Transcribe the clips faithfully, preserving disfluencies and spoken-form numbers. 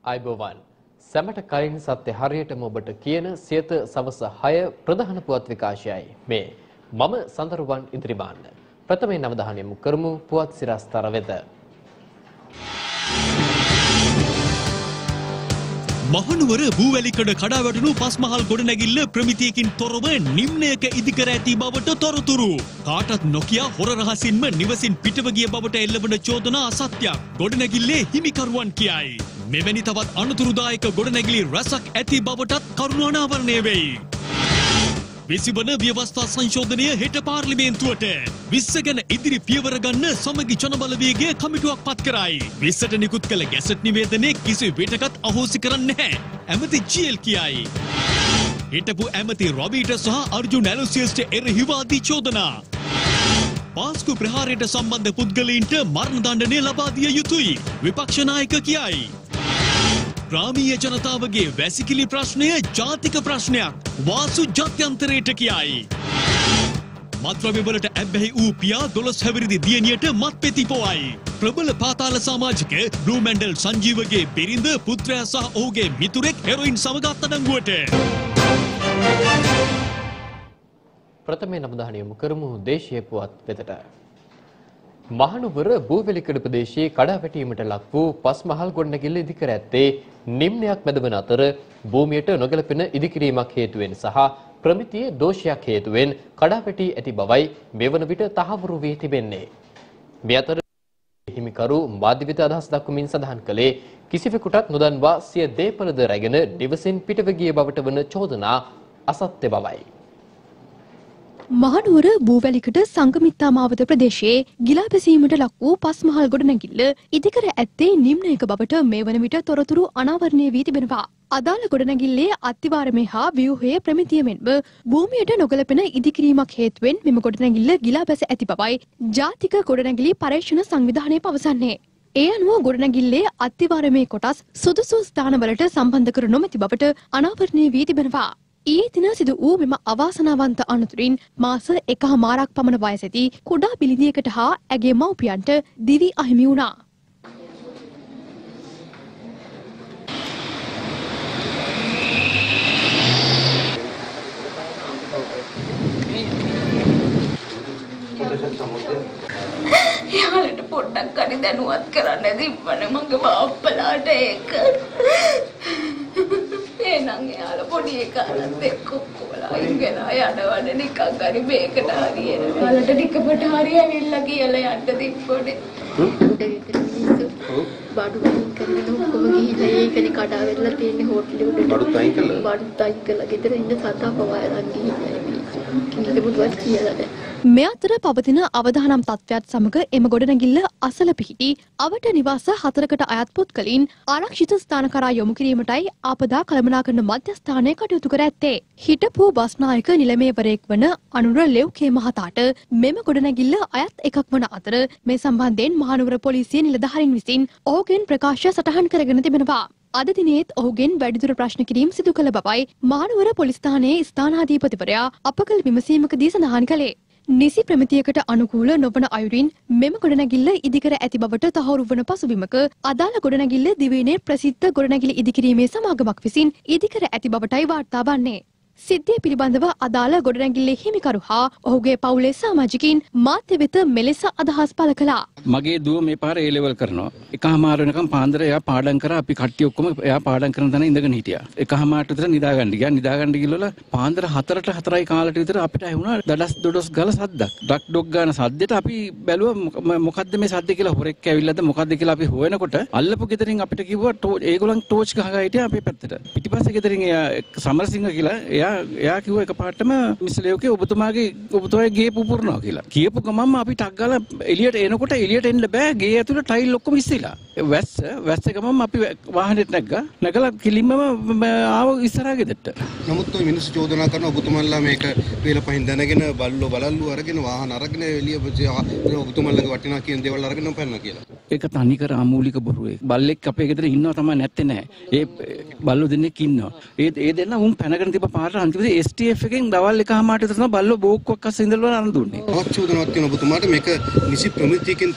අයිබෝවන් සැමට කලින් සත්‍ය හරියටම ඔබට කියන සියත සවස හය ප්‍රධාන පුවත් විකාශයයි මේ මම සඳරුවන් ඉදිරිබාන්න ප්‍රථමයෙන් අවධානය යොමු කරමු පුවත් සිරස්තර වෙත. මහනුවර බූවැලිකඩ කඩාවැටුණු පස්මහල් ගොඩනැගිල්ල ප්‍රමිතියකින් තොරව නිම්නයක ඉදිකර ඇති බවට තොරතුරු. කාටත් නොකිය හොර රහසින්ම නිවසින් පිටව ගිය බවට එල්ලවන චෝදනා අසත්‍යයක්. ගොඩනැගිල්ලේ හිමිකරුවන් කියයි. මෙවැනි තවත් අනතුරුදායක ගොඩනැගිලි රැසක් ඇති බවටත් කරුණු අනාවරණය වෙයි. විසිවන ව්‍යවස්ථා සංශෝධනය හෙට පාර්ලිමේන්තුවට විස්ස ගැන ඉදිරි පියවර ගන්න සමගි ජනබලවේගයේ කමිටුවක් පත් කරයි. විස්සට නිකුත් කළ ගැසට් නිවේදනයේ කිසි විටකත් අහෝසි කරන්නේ නැහැ. ඇමති ජී.එල් කියයි. හිටපු ඇමති රොබීට සහ අර්ජුන් ඇලෝසියස්ට එරෙහිව ආදී චෝදනා. පාස්කු ප්‍රහාරයට සම්බන්ධ පුද්ගලයින්ට මරණ දණ්ඩනය ලබා දිය යුතුයි. විපක්ෂ නායක කියයි. ග්‍රාමීය ජනතාවගේ වැසිකිලි ප්‍රශ්නය ජාතික ප්‍රශ්නයක්. වාසු ජාත්‍යන්තරයට කියයි. මත්ද්‍රව්‍යවලට ඇබ්බැහි වූ පියා දොළොස් හැවිරිදි දියණියට මත්පෙති පොවයි. ප්‍රබල පාතාල සමාජික බ්ලූ මැන්ඩල් සංජීවගේ බිරිඳ පුත්‍රයා සහ ඔහුගේ මිතුරෙක් හෙරොයින් සමග අත්අඩංගුවට. ප්‍රථමයෙන් අවධානය යොමු කරමු දේශීය පුවත් වෙතට. මහනුවර බූවැලිකඩ ප්‍රදේශයේ කඩාවැටීමට ලක් වූ පස්මහල් ගොඩනැගිල්ල ඉදිකර ඇත්තේ නිම්නයක් මැදවන අතර භූමියට නොගැලපෙන ඉදිකිරීමක් හේතුවෙන් සහ ප්‍රමිතියේ දෝෂයක් හේතුවෙන් කඩාවැටී ඇති බවයි මෙවන විට තහවුරු වී තිබෙන්නේ. මේ අතර හිමිකරු මාධ්‍ය වෙත අදහස් දක්වමින් සඳහන් කළේ කිසිවෙකුටත් නොදන්වා සිය දේපළද රැගෙන නිවසින් පිටව ගිය බවට වන චෝදනා අසත්‍ය බවයි. මහනුවර බූවැලිකඩ සංගමිත්තා මාවත ප්‍රදේශයේ ගිලා බැසීමට ලක් වූ පස්මහල් ගොඩනැගිල්ල ඉදිකර ඇත්තේ නිම්නයක බවට මේ වන විට තොරතුරු අනාවරණය වී තිබෙනවා. අදාළ ගොඩනැගිල්ලේ අත්තිවාරමේ හා ව්‍යුහයේ ප්‍රමිතිය මෙන්ම භූමියට නොගැලපෙන ඉදිකිරීමක් හේතුවෙන් මෙම ගොඩනැගිල්ල ගිලා බැස ඇති බවයි ජාතික ගොඩනැගිලි පරීක්ෂණ සංවිධානය පවසන්නේ. ඒ අනුව ගොඩනැගිල්ලේ අත්තිවාරමේ කොටස් සුදුසු ස්ථානවලට සම්බන්ධ කර නොමැති බවට අනාවරණය වී තිබෙනවා. ඊයේ දින සිදු වූ මෙම අවාසනාවන්ත අනතුරින් මාස එකහමාරක් පමණ වයසැති කුඩා බිලිඳියකට හා ඇගේ මව්පියන්ට දිවි අහිමි වුණා. යාළුවට පොඩ්ඩක් හරි දැනුවත් කරන්න තිබ්බනේ මගේ බාප්පලාට ඒක. එනං යාළුවා පොඩි එකාලත් එක්ක කොලා ඉගෙන යනවනේ නිකන් හරි මේකට හරියට. යාළුවට ටිකපට හරි ඇවිල්ලා කියලා යන්න තිබ්බොනේ. බඩු වයින් කරගෙන ඔක්කොම ගිහිල්ලා ඒකනේ කඩා වැටලා තියෙන්නේ හෝටලෙ උඩට. බඩුත් අයින් කළා. බඩුත් අයින් කළා. ගෙදර ඉන්න සතා පවා අරන් ගිහිල්ලා කිලිබුදුවත් කියලා දැන්. මේ අතර පවතින අවදානම් තත්ත්වයක් සමග එම ගොඩනැගිල්ල අසල පිහිටි අවට නිවාස හතරකට අයත් පුද්ගලයින් ආරක්ෂිත ස්ථාන කරා යොමු කිරීමටයි ආපදා කළමනාකරන මධ්‍යස්ථානය කටයුතු කර ඇත්තේ. හිටපු බස්නායක නිලමේවරයෙක් වන අනුර ලෙව්කේ මහතාට මෙම ගොඩනැගිල්ල අයත් එකක් වන අතර මේ සම්බන්ධයෙන් මහනුවර පොලිසිය නිලධාරීන් විසින් ඔහුගෙන් ප්‍රකාශය සටහන් කරගෙන තිබෙනවා. අද දිනේත් ඔහුගෙන් වැඩිදුර ප්‍රශ්න කිරීම සිදු කළ බවයි මහනුවර පොලිස් ස්ථානයේ ස්ථානාධිපතිවරයා අප කළ විමසීමකදී සඳහන් කළේ. නිසි ප්‍රමිතියකට අනුකූල නොවන අයුරින් මෙම ගොඩනැගිල්ල ඉදිකර ඇති බවට තහවුරු වන පසුබිමක අදාළ ගොඩනැගිල්ල දිවයිනේ ප්‍රසිද්ධ ගොඩනැගිලි ඉදිකිරීමේ සමාගමක් විසින් ඉදිකර ඇති බවටයි වාර්තා වන්නේ. සිද්ධිය පිළිබඳව අදාළ ගොඩනැගිල්ලේ හිමිකරු හා ඔහුගේ පවුලේ සමාජිකින් මාධ්‍ය වෙත මෙලෙස අදහස් පළ කළා. මගේ දුව මේ පාර ඒ ලෙවල් කරනවා. එකහමාර වෙනකම් පාන්දර එයා පාඩම් කරා. අපි කට්ටිය ඔක්කොම එයා පාඩම් කරන තැන ඉඳගෙන හිටියා. එකහමාරට විතර නිදාගන්න ගියා. නිදාගන්න ගිහලා පාන්දර හතරට හතරයි කාලට විතර අපිට ඇහුණා දඩස් දොඩස් ගාල සද්දක්. ඩක් ඩොක් ගාන සද්දෙට අපි බැලුවා මොකද්ද මේ සද්ද කියලා. හොරෙක් ඇවිල්ලාද මොකද්ද කියලා අපි හොයනකොට අල්ලපු ගෙදරින් අපිට කිව්වා ඒගොල්ලන් ටෝච් ගහලා හිටියා අපේ පැත්තට. පිටිපස්සේ ගෙදරින් එයා සමරසිංහ කියලා එයා එයා කිව්වා එකපාරටම මිස් ලේව්කේ ඔබතුමාගේ ඔබතුමාගේ ගේ පුපුරනවා කියලා. කියපු ගමන්ම අපි ටක් ගාලා එළියට එනකොට එළියට එන්න බෑ. ගේ ඇතුළේ ටයිල් ඔක්කොම ඉස්සිලා. වැස්ස වැස්ස ගමන්ම අපි වාහනේට නැග්ගා. නැගලා කිලින්ම ආව ඉස්සරහා ගෙදරට. නමුත් ඔය මිනිස්සු චෝදනා කරන ඔබතුමන්ලා මේක වේල පහින් දැනගෙන බල්ලෝ බලල්ලු අරගෙන වාහන අරගෙන එළිය ඔබතුමන්ලගේ වටිනා කියන දේවල් අරගෙන පැනනවා කියලා. ඒක තනිකර අමූලික බොරුවේ. බල්ලෙක් අපේ ගෙදර ඉන්නවා තමයි නැත්තේ නෑ. ඒ බල්ලෝ දෙන්නෙක් ඉන්නවා. ඒ ඒ දෙන්න උන් පැනගෙන තිබ්බ පාරට අන්තිමට එස් ටී එෆ් එකෙන් දවල් එකමාරට විතර තමයි බල්ලෝ බෝක්කුවක් අස්සේ ඉඳලා අරන් දුන්නේ. අවචෝදනාවක් තියෙන ඔබතුමාට මේක නිසි ප්‍රමිතියකින් තොරව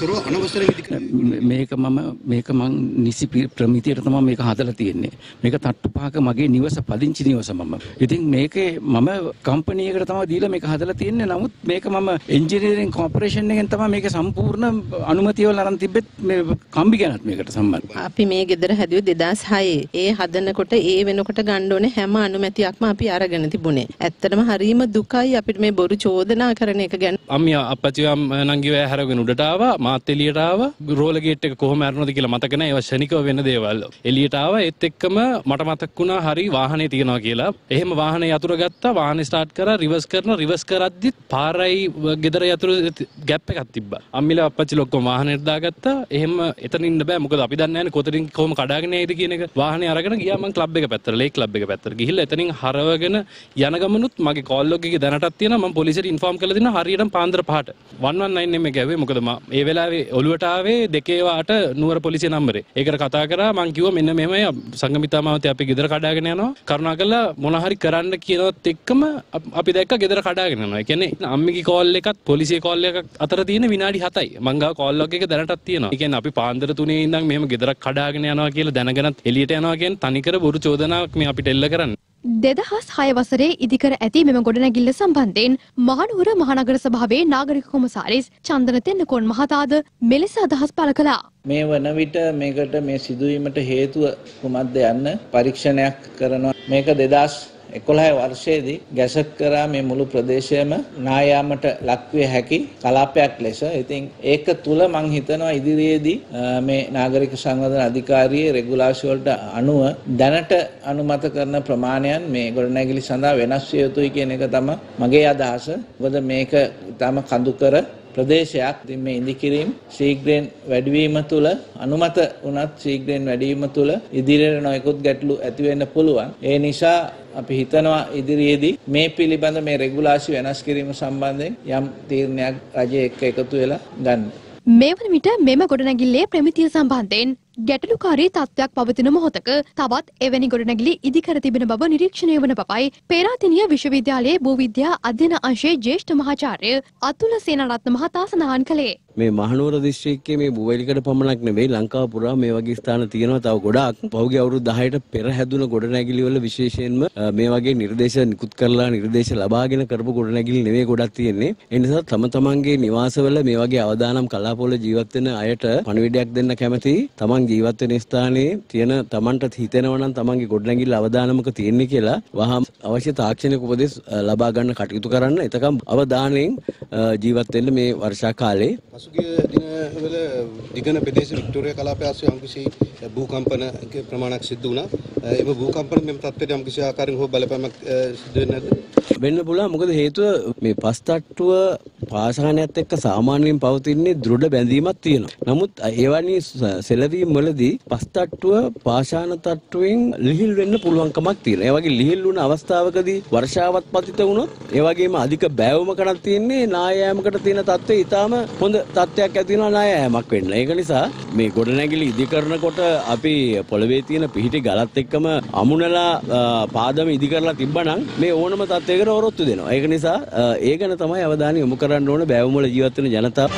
අනතුරුව අනවසරයෙන් ඉදි කරන්නේ. මේක මම මේක මං නිසි ප්‍රමිතියට තමයි මේක හදලා තියෙන්නේ. මේක තට්ටු පහක මගේ නිවස පදිංචි නිවස මම. ඉතින් මේකේ මම කම්පැනි එකට තමයි දීලා මේක හදලා තියෙන්නේ. නමුත් මේක මම එන්ජිනියරින් කෝපරේෂන් එකෙන් තමයි මේක සම්පූර්ණ අනුමැතිය වල අරන් තිබෙත් මේ කම්බි ගැනත් මේකට සම්බන්ධ. අපි මේ ගෙදර හැදුවේ දෙදාස් හයේ. ඒ හදනකොට ඒ වෙනකොට ගන්න ඕනේ හැම අනුමැතියක්ම අපි අරගෙන තිබුණේ. ඇත්තටම හරීම දුකයි අපිට මේ බොරු චෝදනා කරන එක ගැන. අම්මියා අප්පච්චිවා නංගිව හැරගෙන උඩට ආවා, මාත් එළියට ආවා. රෝල ගේට් එක කොහොම අරනවද කියලා මතක නැහැ. ඒවා ශනිකව වෙන දේවල්. එළියට ආවා. ඒත් එක්කම මට මතක් වුණා හරි වාහනේ තියනවා කියලා. එහෙම වාහනේ යතුරු ගත්තා. වාහනේ ස්ටාර්ට් කරා, රිවර්ස් කරන රිවර්ස් කරද්දිත් පාරයි ගෙදර යතුරු ગેප් එකක් තිබ්බා. අම්මිලා අප්පච්චිලා ඔක්කොම වාහනේට දාගත්තා. එහෙම එතන ඉන්න බෑ. මොකද අපි දන්නේ නැහැ කොතනින් කොහොම කඩාගෙන යයිද කියන එක. වාහනේ අරගෙන ගියා මං ක්ලබ් එක පැත්තට, ලේක් ක්ලබ් එක පැත්තට. ගිහිල්ලා එතනින් හරවගෙන යන ගමනුත් මගේ කෝල් ලොග් එකේ දැනටත් තියෙනවා. මම පොලිසියට ඉන්ෆෝම් කරලා දෙනවා හරියටම පාන්දර පහට. one one nine නෙමෙයි ගැව්වේ. මොකද මම ඒ වෙලාවේ ඔලුවට ආවේ දෙකේ වාට නුවර පොලිසිය නම්බරේ. ඒකට කතා කරා මං කිව්වා මෙන්න මෙහෙමයි සංගමිතා මාවතේ අපි ගෙදර කඩාගෙන යනවා. කරුණාකරලා මොන හරි කරන්න කියනවත් එක්කම අපි දැක්ක ගෙදර කඩාගෙන යනවා. ඒ කියන්නේ අම්මිගේ කෝල් එකත් පොලිසිය කෝල් එකක් අතර තියෙන විනාඩි හතයි. මං ගාව කෝල් ලොග් එක දැනටත් තියෙනවා. ඒ කියන්නේ අපි පාන්දර තුනේ ඉඳන් මෙහෙම ගෙදරක් කඩාගෙන යනවා කියලා දැනගෙනත් එළියට යනවා කියන්නේ තනිකර බොරු චෝදනාවක් මේ අපිට එල්ල කරන්නේ. දෙදහස් හය වසරේ ඉදිකර ඇති මෙම ගොඩනැගිල්ල සම්බන්ධයෙන් මහනුවර මහනගර සභාවේ නාගරික කොමසාරිස් චන්දන තෙන්නකෝන් මහතාද මෙලෙස අදහස් පළ කළා. මේ වන විට මේකට මේ සිදුවීමට හේතුව කුමක්ද යන්න පරීක්ෂණයක් කරනවා. මේක දෙදහස් එකොළහ වර්ෂයේදී ගැසට් කරා මේ මුළු ප්‍රදේශයම නායාමට ලක්විය හැකි කලාපයක් ලෙස. ඉතින් ඒක තුල මම හිතනවා ඉදිරියේදී මේ නාගරික සංවර්ධන අධිකාරියේ රෙගුලාසි වලට අනුව දැනට අනුමත කරන ප්‍රමාණයන් මේ ගොඩනැගිලි සඳහා වෙනස් විය යුතුයි කියන එක තමයි මගේ අදහස. මොකද මේක ඊටම කඳුකර ප්‍රදේශයක්. ඉතින් මේ ඉදිකිරීම ශීඝ්‍රයෙන් වැඩිවීම තුළ අනුමත වුණත් ශීඝ්‍රයෙන් වැඩිවීම තුළ ඉදිරියට නොයෙකුත් ගැටලු ඇති වෙන්න පුළුවන්. ඒ නිසා අපි හිතනවා ඉදිරියේදී මේ පිළිබඳ මේ රෙගුලාසි වෙනස් කිරීම සම්බන්ධයෙන් යම් තීරණයක් රජය එක්ක එකතු වෙලා ගන්න. මේ වන විට මෙම ගොඩනැගිල්ලේ ප්‍රමිතිය සම්බන්ධයෙන් ගැටලුකාරී තත්ත්වයක් පවතින මොහොතක තවත් එවැනි ගොඩනැගිලි ඉදිකර තිබෙන බව නිරීක්ෂණය වන බවයි පේරාදෙණිය විශ්වවිද්‍යාලයේ භූවිද්‍යා අධ්‍යයන අංශයේ ජ්‍යෙෂ්ඨ මහාචාර්ය අතුල සේනාරත්න මහතා සඳහන් කළේ. මේ මහනුවර දිස්ත්‍රික්කයේ මේ බූවැලිකඩ පමණක් නෙවෙයි ලංකාව පුරා මේ වගේ ස්ථාන තියෙනවා තව ගොඩාක්. පහුගිය අවුරුදු දහයට පෙර හැදුන ගොඩනැගිලි වල විශේෂයෙන්ම මේ වගේ නිර්දේශ නිකුත් කරලා නිර්දේශ ලබාගෙන කරපු ගොඩනැගිලි නෙවෙයි ගොඩක් තියෙන්නේ. ඒ නිසා තම තමන්ගේ නිවාසවල මේ වගේ අවදානම් කලාපවල ජීවත් වෙන අයට පණිවිඩයක් දෙන්න කැමති. තමන් ජීවත් වෙන ස්ථානයේ තියෙන තමන්ට හිතෙනවා නම් තමන්ගේ ගොඩනැගිල්ල අවදානමක තියෙන්නේ කියලා වහාම අවශ්‍ය තාක්ෂණික උපදෙස් ලබා ගන්න කටයුතු කරන්න. එතකම් අවදානයෙන් ජීවත් වෙන්න මේ වර්ෂා කාලේ. පසුගිය දිනවල දිගන ප්‍රදේශ වික්ටෝරියා කලාපය ආශ්‍රය යම්කිසි භූකම්පන ප්‍රමාණයක් සිදු වුණා. එම භූකම්පන මෙම තත්ත්වයට යම්කිසි ආකාරයෙන් හෝ බලපෑමක් සිදු වෙන්නේ නැද්ද? වෙන්න පුළුවන්. මොකද හේතුව මේ පස් තට්ටුව පාෂාණයත් එක්ක සාමාන්‍යයෙන් පවතින්නේ දෘඪ බැඳීමක් තියෙනවා. නමුත් එවැනි සෙලවීම් වලදී පස් තට්ටුව පාෂාණ තට්ටුවෙන් ලිහිල් වෙන්න පුළුවන්කමක් තියෙනවා. ඒ වගේ ලිහිල් වුණ අවස්ථාවකදී වර්ෂාවත් පතිත වුණොත් ඒ වගේම අධික බෑවුමකටත් තියෙන්නේ නායෑමකට තියෙන තත්ත්වය ඊටාම හොඳ තත්ත්වයක් ඇති වෙනවා නායෑමක් වෙන්න. ඒක නිසා මේ ගොඩනැගිලි ඉදි කරනකොට අපි පොළවේ තියෙන පිහිටි ගලත් එක්කම අමුණලා පාදම ඉදි කරලා තිබ්බනම් මේ ඕනම තත්ත්වයකට ඔරොත්තු දෙනවා. ඒක නිසා ඒ ගැන තමයි අවධානය යොමු කරන්න ඕන බෑවුම් වල ජීවත් වෙන ජනතාව.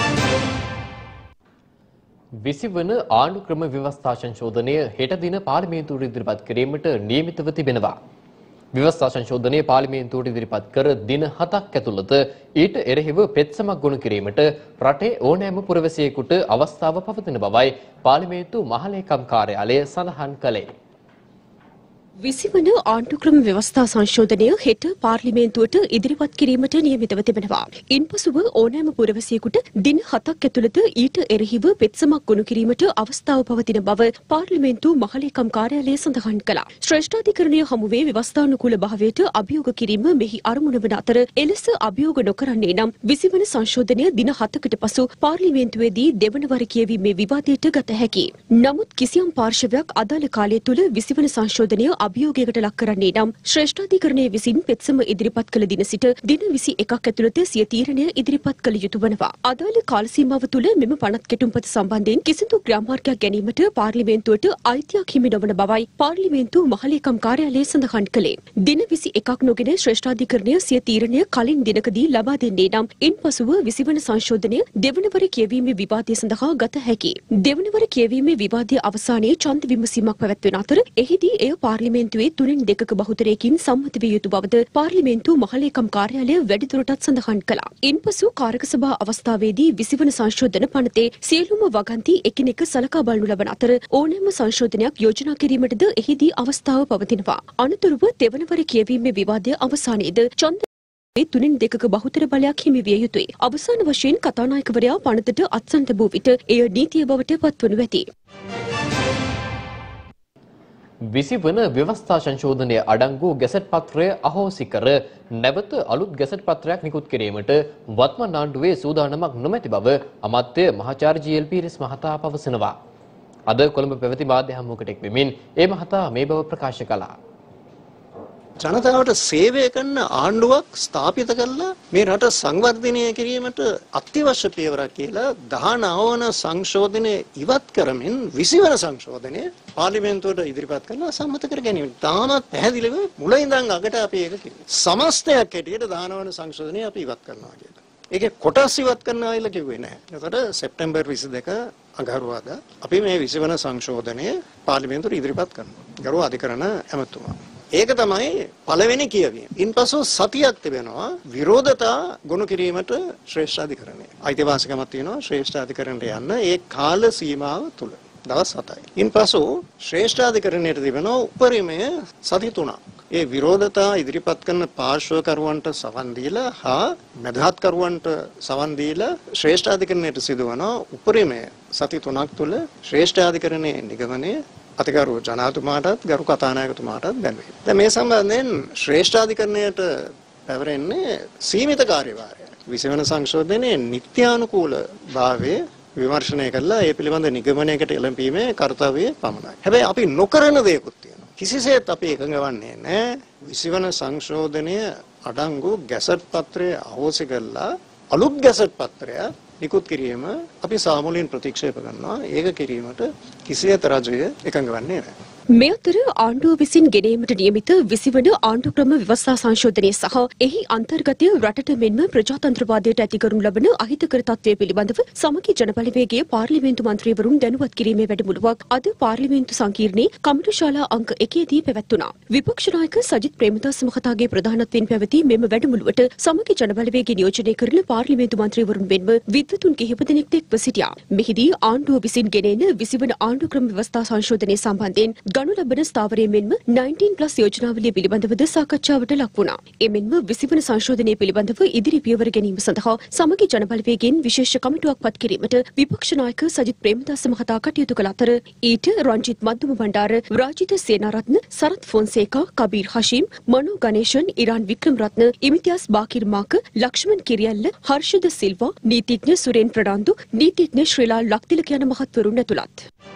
විසි වන ආණ්ඩු ක්‍රම ව්‍යවස්ථා සංශෝධනය හෙට දින පාර්ලිමේන්තුවට ඉදිරිපත් කිරීමට නියමිතව තිබෙනවා. ව්‍යවස්ථා සංශෝධනය පාර්ලිමේන්තුවට ඉදිරිපත් කර දින හතක් ඇතුළත ඊට එරෙහිව පෙත්සමක් ගොනු කිරීමට රටේ ඕනෑම පුරවැසියෙකුට අවස්ථාව පවතින බවයි පාර්ලිමේන්තු මහලේකම් කාර්යාලය සඳහන් කළේ. විසි වන ආණ්ඩුක්‍රම ව්‍යවස්ථා සංශෝධනය හෙට පාර්ලිමේන්තුවට ඉදිරිපත් කිරීමට නියමිතව තිබෙනවා. ඉන්පසුව ඕනෑම පුරවැසියෙකුට දින හතක් ඇතුළත ඊට එරෙහිව පෙත්සමක් ගොනු කිරීමට අවස්ථාව පවතින බව පාර්ලිමේන්තු මහලේකම් කාර්යාලය සඳහන් කළා. ශ්‍රේෂ්ඨාධිකරණය හමුවේ ව්‍යවස්ථානුකූල භාවයට අභියෝග කිරීම මෙහි අරමුණ වන අතර එලෙස අභියෝග නොකරන්නේ නම් විසි වන සංශෝධනය දින හතකට පසු පාර්ලිමේන්තුවේදී දෙවන වර කියවීමේ විවාදයට ගත හැකියි. නමුත් කිසියම් පාර්ශවයක් අදාළ කාලය තුළ විසි වන සංශෝධනය අභියෝගයකට ලක් කරන්නේ නම් ශ්‍රේෂ්ඨාධිකරණය විසින් පෙත්සම ඉදිරිපත් කළ දින සිට දින විසි එකක් ඇතුළත සිය තීරණය ඉදිරිපත් කළ යුතු වනවා. අදාළ කාල සීමාව තුළ මෙම පනත් කෙටුම්පත සම්බන්ධයෙන් කිසිදු ක්‍රියාමාර්ගයක් ගැනීමට පාර්ලිමේන්තුවට අයිතියක් හිමි නොවන බවයි පාර්ලිමේන්තු මහලේකම් කාර්යාලය සඳහන් කළේ. දින විසි එකක් නොගෙන ශ්‍රේෂ්ඨාධිකරණය සිය තීරණය කලින් දිනකදී ලබා දෙන්නේ නම් ඉන්පසුව විසිවන සංශෝධනය දෙවනවර කියවීමේ විවාදය සඳහා ගත හැකියි. දෙවනවර කියවීමේ විවාදය අවසානයේ ඡන්ද විමසීමක් පැවැත්වෙන අතර එහිදී එය පාර්ලිමේන්තුවේ තුනෙන් දෙකක බහුතරයකින් සම්මත විය යුතු බවද පාර්ලිමේන්තු මහලේකම් කාර්යාලය වැඩිදුරටත් සඳහන් කළා. ඉන්පසු කාරක සභා අවස්ථාවේදී විසිවන සංශෝධන පනතේ සියලුම වගන්ති එකිනෙක සලකා බලනු ලබන අතර ඕනෑම සංශෝධනයක් යෝජනා කිරීමටද එහිදී අවස්ථාව පවතිනවා. අනතුරුව දෙවනවර කියවීමේ විවාදය අවසානයේද ඡන්ද තුනෙන් දෙකක බහුතර බලයක් හිමි විය යුතුයි. අවසාන වශයෙන් කතානායකවරයා පනතට අත්සන් තැබූ විට එය නීතිය බවට පත්වනු ඇති. විසිවන ව්‍යවස්ථා සංශෝධනය අඩංගු ගැසට් පත්‍රය අහෝසි කර නැවත අලුත් ගැසට් පත්‍රයක් නිකුත් කිරීමට වත්මන් ආණ්ඩුවේ සූදානමක් නොමැති බව අමාත්‍ය මහාචාර්ය ජී.එල්. පීරිස් මහතා පවසනවා. අද කොළඹ පැවති මාධ්‍ය හමුවකට එක් වෙමින් ඒ මහතා මේ බව ප්‍රකාශ කළා. ජනතාවට සේවය කරන ආණ්ඩුවක් ස්ථාපිත කරලා මේ රට සංවර්ධනය කිරීමට අත්‍යවශ්‍ය පියවරක් කියලා දහනව වන සංශෝධනය ඉවත් කරමින් විසිවන සංශෝධනය පාර්ලිමේන්තුවට ඉදිරිපත් කරලා සම්මත කර ගැනීම. තාමත් පැහැදිලිව මුල ඉඳන් අගට අපි ඒක කිව්වා. සමස්තයක් හැටියට දහනව වන සංශෝධනය අපි ඉවත් කරනවා කියලා. ඒකේ කොටස් ඉවත් කරනවා කියලා කිව්වේ නැහැ. ඒකට සැප්තැම්බර් විසි දෙක අඟහරුවාදා අපි මේ විසිවන සංශෝධනය පාර්ලිමේන්තුවට ඉදිරිපත් කරනවා. ගරු අධිකරණ ඇමතුමා. ඒක තමයි පළවෙනි කියවීම. ඉන්පසු සතියක් තිබෙනවා විරෝධතා ගොනු කිරීමට ශ්‍රේෂ්ඨාධිකරණය. අයිතිවාසිකමක් තියෙනවා ශ්‍රේෂ්ඨාධිකරණයට යන්න ඒ කාල සීමාව තුල. දවස් හතයි. ඉන්පසු ශ්‍රේෂ්ඨාධිකරණයට තිබෙනවා උපරිමය සති තුනක්. ඒ විරෝධතා ඉදිරිපත් කරන පාර්ශ්වකරුවන්ට සවන් දීලා හා මැදහත්කරුවන්ට සවන් දීලා ශ්‍රේෂ්ඨාධිකරණයට සිදුවන උපරිමය සති තුනක් තුල ශ්‍රේෂ්ඨාධිකරණයේ නිගමනය අතිගරු ජනාධිපතිතුමාටත් ගරු කතානායකතුමාටත් දැන්වේ. දැන් මේ සම්බන්ධයෙන් ශ්‍රේෂ්ඨාධිකරණයට පැවරෙන්නේ සීමිත කාර්යභාරය. විසිවන සංශෝධනයේ නිත්‍යානුකූල භාවයේ විමර්ශනය කළා ඒ පිළිබඳ නිගමනයකට එළඹීමේ කාර්යය පමණයි. හැබැයි අපි නොකරන දේකුත් තියෙනවා. කිසිසේත් අපි එකඟ වන්නේ නැහැ. විසිවන සංශෝධනය අඩංගු ගැසට් පත්‍රය අහෝසි කළා අලුත් ගැසට් පත්‍රය නිකුත් කිරීම අපි සාමූලින් ප්‍රතික්ෂේප කරනවා. ඒක කිරීමට කිසියත් රජය එකඟ වන්නේ නැහැ. මේ අතර ආණ්ඩුව විසින් ගෙනීමට නියමිත විසිවන ආණ්ඩු ක්‍රම ව්‍යවස්ථා සංශෝධනය සහ එහි අන්තර්ගතය රටට මෙන්ම ප්‍රජාතන්ත්‍රවාදයට ඇති කරනු ලබන අහිතකර තත්ත්වය පිළිබඳව සමගි ජනබලවේගයේ පාර්ලිමේන්තු මන්ත්‍රීවරුන් දැනුවත් කිරීමේ වැඩමුළුවක් අද පාර්ලිමේන්තු සංකීර්ණයේ කමිටු ශාලා අංක එකේදී පැවැත්වුණා. විපක්ෂ නායක සජිත් ප්‍රේමදාස මහතාගේ ප්‍රධානත්වයෙන් පැවති මෙම වැඩමුළුවට සමගි ජනබලවේගය නියෝජනය කරන පාර්ලිමේන්තු මන්ත්‍රීවරුන් මෙන්ම විද්වතුන් කිහිප දෙනෙක් එක්ව සිටියා. මෙහිදී ආණ්ඩුව විසින් ගෙනෙන විසිවන ආණ්ඩු ක්‍රම ව්‍යවස්ථා සංශෝධනය සම්බන්ධයෙන් ගනු ලබන ස්ථාවරය මෙන්ම නයින්ටීන් ප්ලස් යෝජනාවලිය පිළිබඳවද සාකච්ඡාවට ලක් වුණා. එමෙන්ම විසිවන සංශෝධනය පිළිබඳව ඉදිරි පියවර ගැනීම සඳහා සමගි ජනබලවේගයෙන් විශේෂ කමිටුවක් පත් කිරීමට විපක්ෂ නායක සජිත් ප්‍රේමදාස මහතා කටයුතු කළ අතර ඊට රංජිත් මද්දුම බණ්ඩාර, රාජිත සේනාරත්න, සරත් ෆොන්සේකා, කබීර් හෂීම්, මනෝ ගණේෂන්, ඉරාන් වික්‍රමරත්න, ඉමිතියාස් බාකිර් මාක, ලක්ෂ්මන් කිරියල්ල, හර්ෂද සිල්වා, නීතිඥ සුරේන් ප්‍රනාන්දු, නීතිඥ ශ්‍රීලා ලක්තිලක යන මහත්වරුන් ඇතුළත්.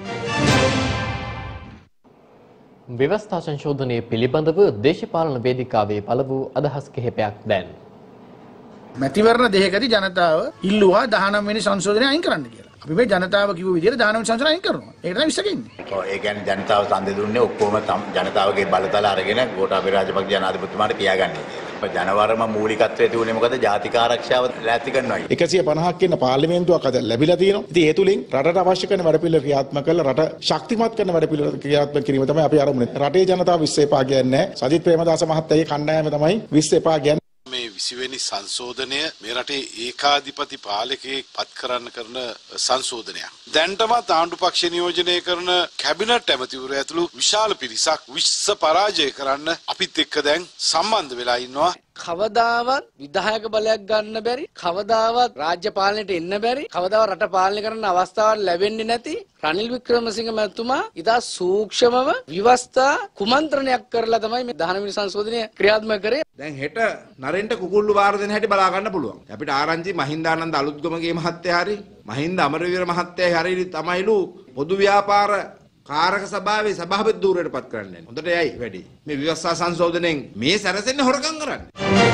ව්‍යවස්ථා සංශෝධනය පිළිබඳව දේශපාලන වේදිකාවේ පළ වූ අදහස් කිහිපයක් දැන්. මැතිවරණ දෙකකදී ජනතාව ඉල්ලුවා දහනව වෙනි සංශෝධනය අයින් කරන්න කියලා. අපි මේ ජනතාව කිව්ව විදිහට දහනව වෙනි සංශෝධනය අයින් කරනවා. ඒක තමයි විශ්සකින්නේ. ඔව් ඒ කියන්නේ ජනතාව ඡන්දෙ දුන්නේ ඔක්කොම ජනතාවගේ බලතල අරගෙන ගෝඨාභය රාජපක්ෂ ජනාධිපතිතුමාට පියාගන්නේ. ජනවරම මූලිකත්වයේ තිබුණේ මොකද? ජාතික ආරක්ෂාව ලෑස්ති කරනවා. එකසිය පනහක් කියන පාර්ලිමේන්තුවක් අද ලැබිලා තියෙනවා. ඉතින් ඒ තුලින් රටට අවශ්‍ය කරන වැඩපිළිවෙල ක්‍රියාත්මක කරලා රට ශක්තිමත් කරන වැඩපිළිවෙල ක්‍රියාත්මක කිරීම තමයි අපි අරමුණ. රටේ ජනතාව විශ්ව එපා කියන්නේ නැහැ. සජිත් ප්‍රේමදාස මහත්තයාගේ කණ්ඩායම තමයි විශ්ව එපා කියන්නේ. මේ විසිවෙනි සංශෝධනය මේ රටේ ඒකාධිපති පාලකයෙක් පත් කරන්න කරන සංශෝධනයක්. දැන්ටමත් ආණ්ඩු පක්ෂ නියෝජනය කරන කැබිනට් ඇමතිවරු ඇතුළු විශාල පිරිසක් විශ්ව පරාජය කරන්න අපිත් එක්ක දැන් සම්බන්ධ වෙලා ඉන්නවා. කවදාවත් විධායක බලයක් ගන්න බැරි, කවදාවත් රාජ්‍ය පාලනයට එන්න බැරි, කවදාවත් රට පාලනය කරන්න අවස්ථාවක් ලැබෙන්නේ නැති රනිල් වික්‍රමසිංහ මැතිතුමා ඉතා සූක්ෂමව ව්‍යවස්ථා කුමන්ත්‍රණයක් කරලා තමයි මේ දහනව වෙනි සංශෝධනය ක්‍රියාත්මක කරේ. දැන් හෙට නරෙන්ට කුකුල්ලු වාර දෙන හැටි බලා ගන්න පුළුවන්. අපිට ආරංචි මහින්දානන්ද අලුත්ගමගේ මහත්තයා හරි මහින්ද අමරවීර මහත්තයා හරි තමයිලු පොදු ව්‍යාපාර කාරක සභාවේ සභාපති ධූරයට පත් කරන්න යන්නේ. හොඳට යයි වැඩි. මේ ව්‍යවස්ථා සංශෝධනයෙන් මේ සැරසෙන්නේ හොරකම් කරන්නේ.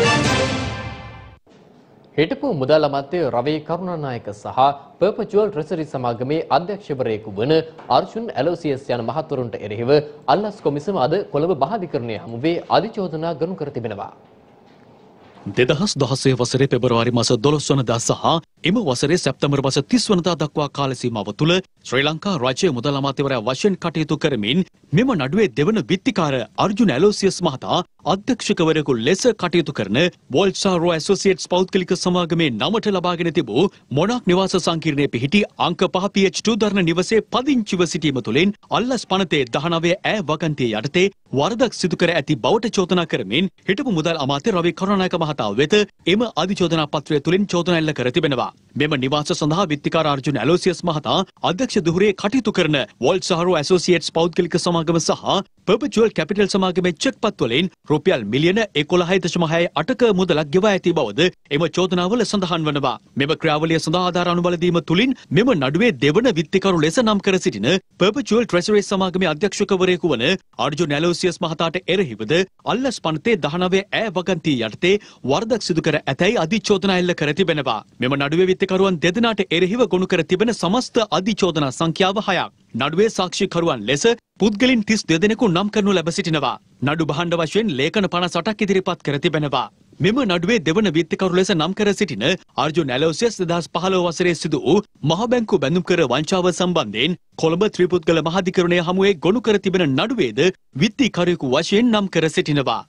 හිටපු මුදල් අමාත්‍ය රවී කරුණානායක සහ පර්පචුවල් ට්‍රෙසරි සමාගමේ අධ්‍යක්ෂවරයෙකු වන අර්ජුන් ඇලෝසියස් යන මහතුරුන්ට එරෙහිව අල්ලස් කොමිසම අද කොළඹ මහාධිකරණය හමුවේ අධිචෝදනා ගනු කර තිබෙනවා. දෙදහස් දහසේ වසරේ පෙබරවාරි මාස දොළොස් වනදා සහ එම වසරේ සැප්තැම්බර් මාස තිස් වනදා දක්වා කාල සීමාව තුළ ශ්‍රී ලංකා රාජ්‍ය මුදල් අමාත්‍යවරයා වශයෙන් කටයුතු කරමින් මෙම නඩුවේ දෙවන විත්තිකාර අර්ජුන් ඇලෝසියස් මහතා අධ්‍යක්ෂකවරයෙකු ලෙස කටයුතු කරන වොල්ට්සාරෝ ඇසෝසියේට්ස් පෞද්ගලික සමාගමේ නමට ලබාගෙන තිබූ මොනාක් නිවාස සංකීර්ණයේ පිහිටි අංක පහ පී එච් ටූ දරණ නිවසේ පදිංචිව සිටීම තුළින් අල්ලස් පනතේ දහනවය ඈ වගන්තිය යටතේ වරදක් සිදු කර ඇති බවට චෝදනා කරමින් හිටපු මුදල් අමාත්‍ය රවී කරුණානායක මහතා වෙත එම අධිචෝදනා පත්‍රය තුළින් චෝදනා එල්ල කර තිබෙනවා. මෙම නිවාස සඳහා විත්තිකාර අර්ජුන ඇලෝසියස් මහතා අධ්‍යක්ෂ දුහුරේ කටයුතු කරන වොල්ට්සාරෝ ඇසෝසියේට්ස් පෞද්ගලික සමාගම සහ පර්පචුවල් කැපිටල් සමාගමේ චෙක් පත් වලින් රුපියල් මිලියන එකොළහයි දශම හය අටක මුදලක් ගෙවා ඇති බවද එම චෝදනාවල සඳහන් වනවා. මෙම ක්‍රියාවලිය සඳහා ආධාර අනුබල දීම තුළින් මෙම නඩුවේ දෙවන විත්තිකරු ලෙස නම් කර සිටින පර්පචුවල් ට්‍රෙසරි සමාගමේ අධ්‍යක්ෂකවරයෙකු වන අර්ජුන ඇලෝසියස් මහතාට එරෙහිවද අල්ලස් පනතේ දහනවය ඈ වගන්තිය යටතේ වරදක් සිදු කර ඇතැයි අධිචෝදනා එල්ල කර තිබෙනවා. මෙම නඩුවේ විත්තිකරුවන් දෙදෙනාට එරෙහිව ගොනු කර තිබෙන සමස්ත අධිචෝදනා සංඛ්‍යාව හයක්. නඩුවේ සාක්ෂිකරුවන් ලෙස පුද්ගලින් තිස් දෙදෙනෙකු නම් කරනු ලැබ සිටිනවා. නඩු භාණ්ඩ වශයෙන් ලේඛන පනස් අටක් ඉදිරිපත් කර තිබෙනවා. මෙම නඩුවේ දෙවන විත්තිකරු ලෙස නම් කර සිටින අර්ජුන් ඇලෝසියස් දෙදහස් පහළොව වසරේ සිදු වූ මහ බැංකු බැඳුම් කර වංචාව සම්බන්ධයෙන් කොළඹ ත්‍රිපුද්ගල මහාධිකරණය හමුවේ ගොනු කර තිබෙන නඩුවේද විත්තිකරුවෙකු වශයෙන් නම් කර සිටිනවා.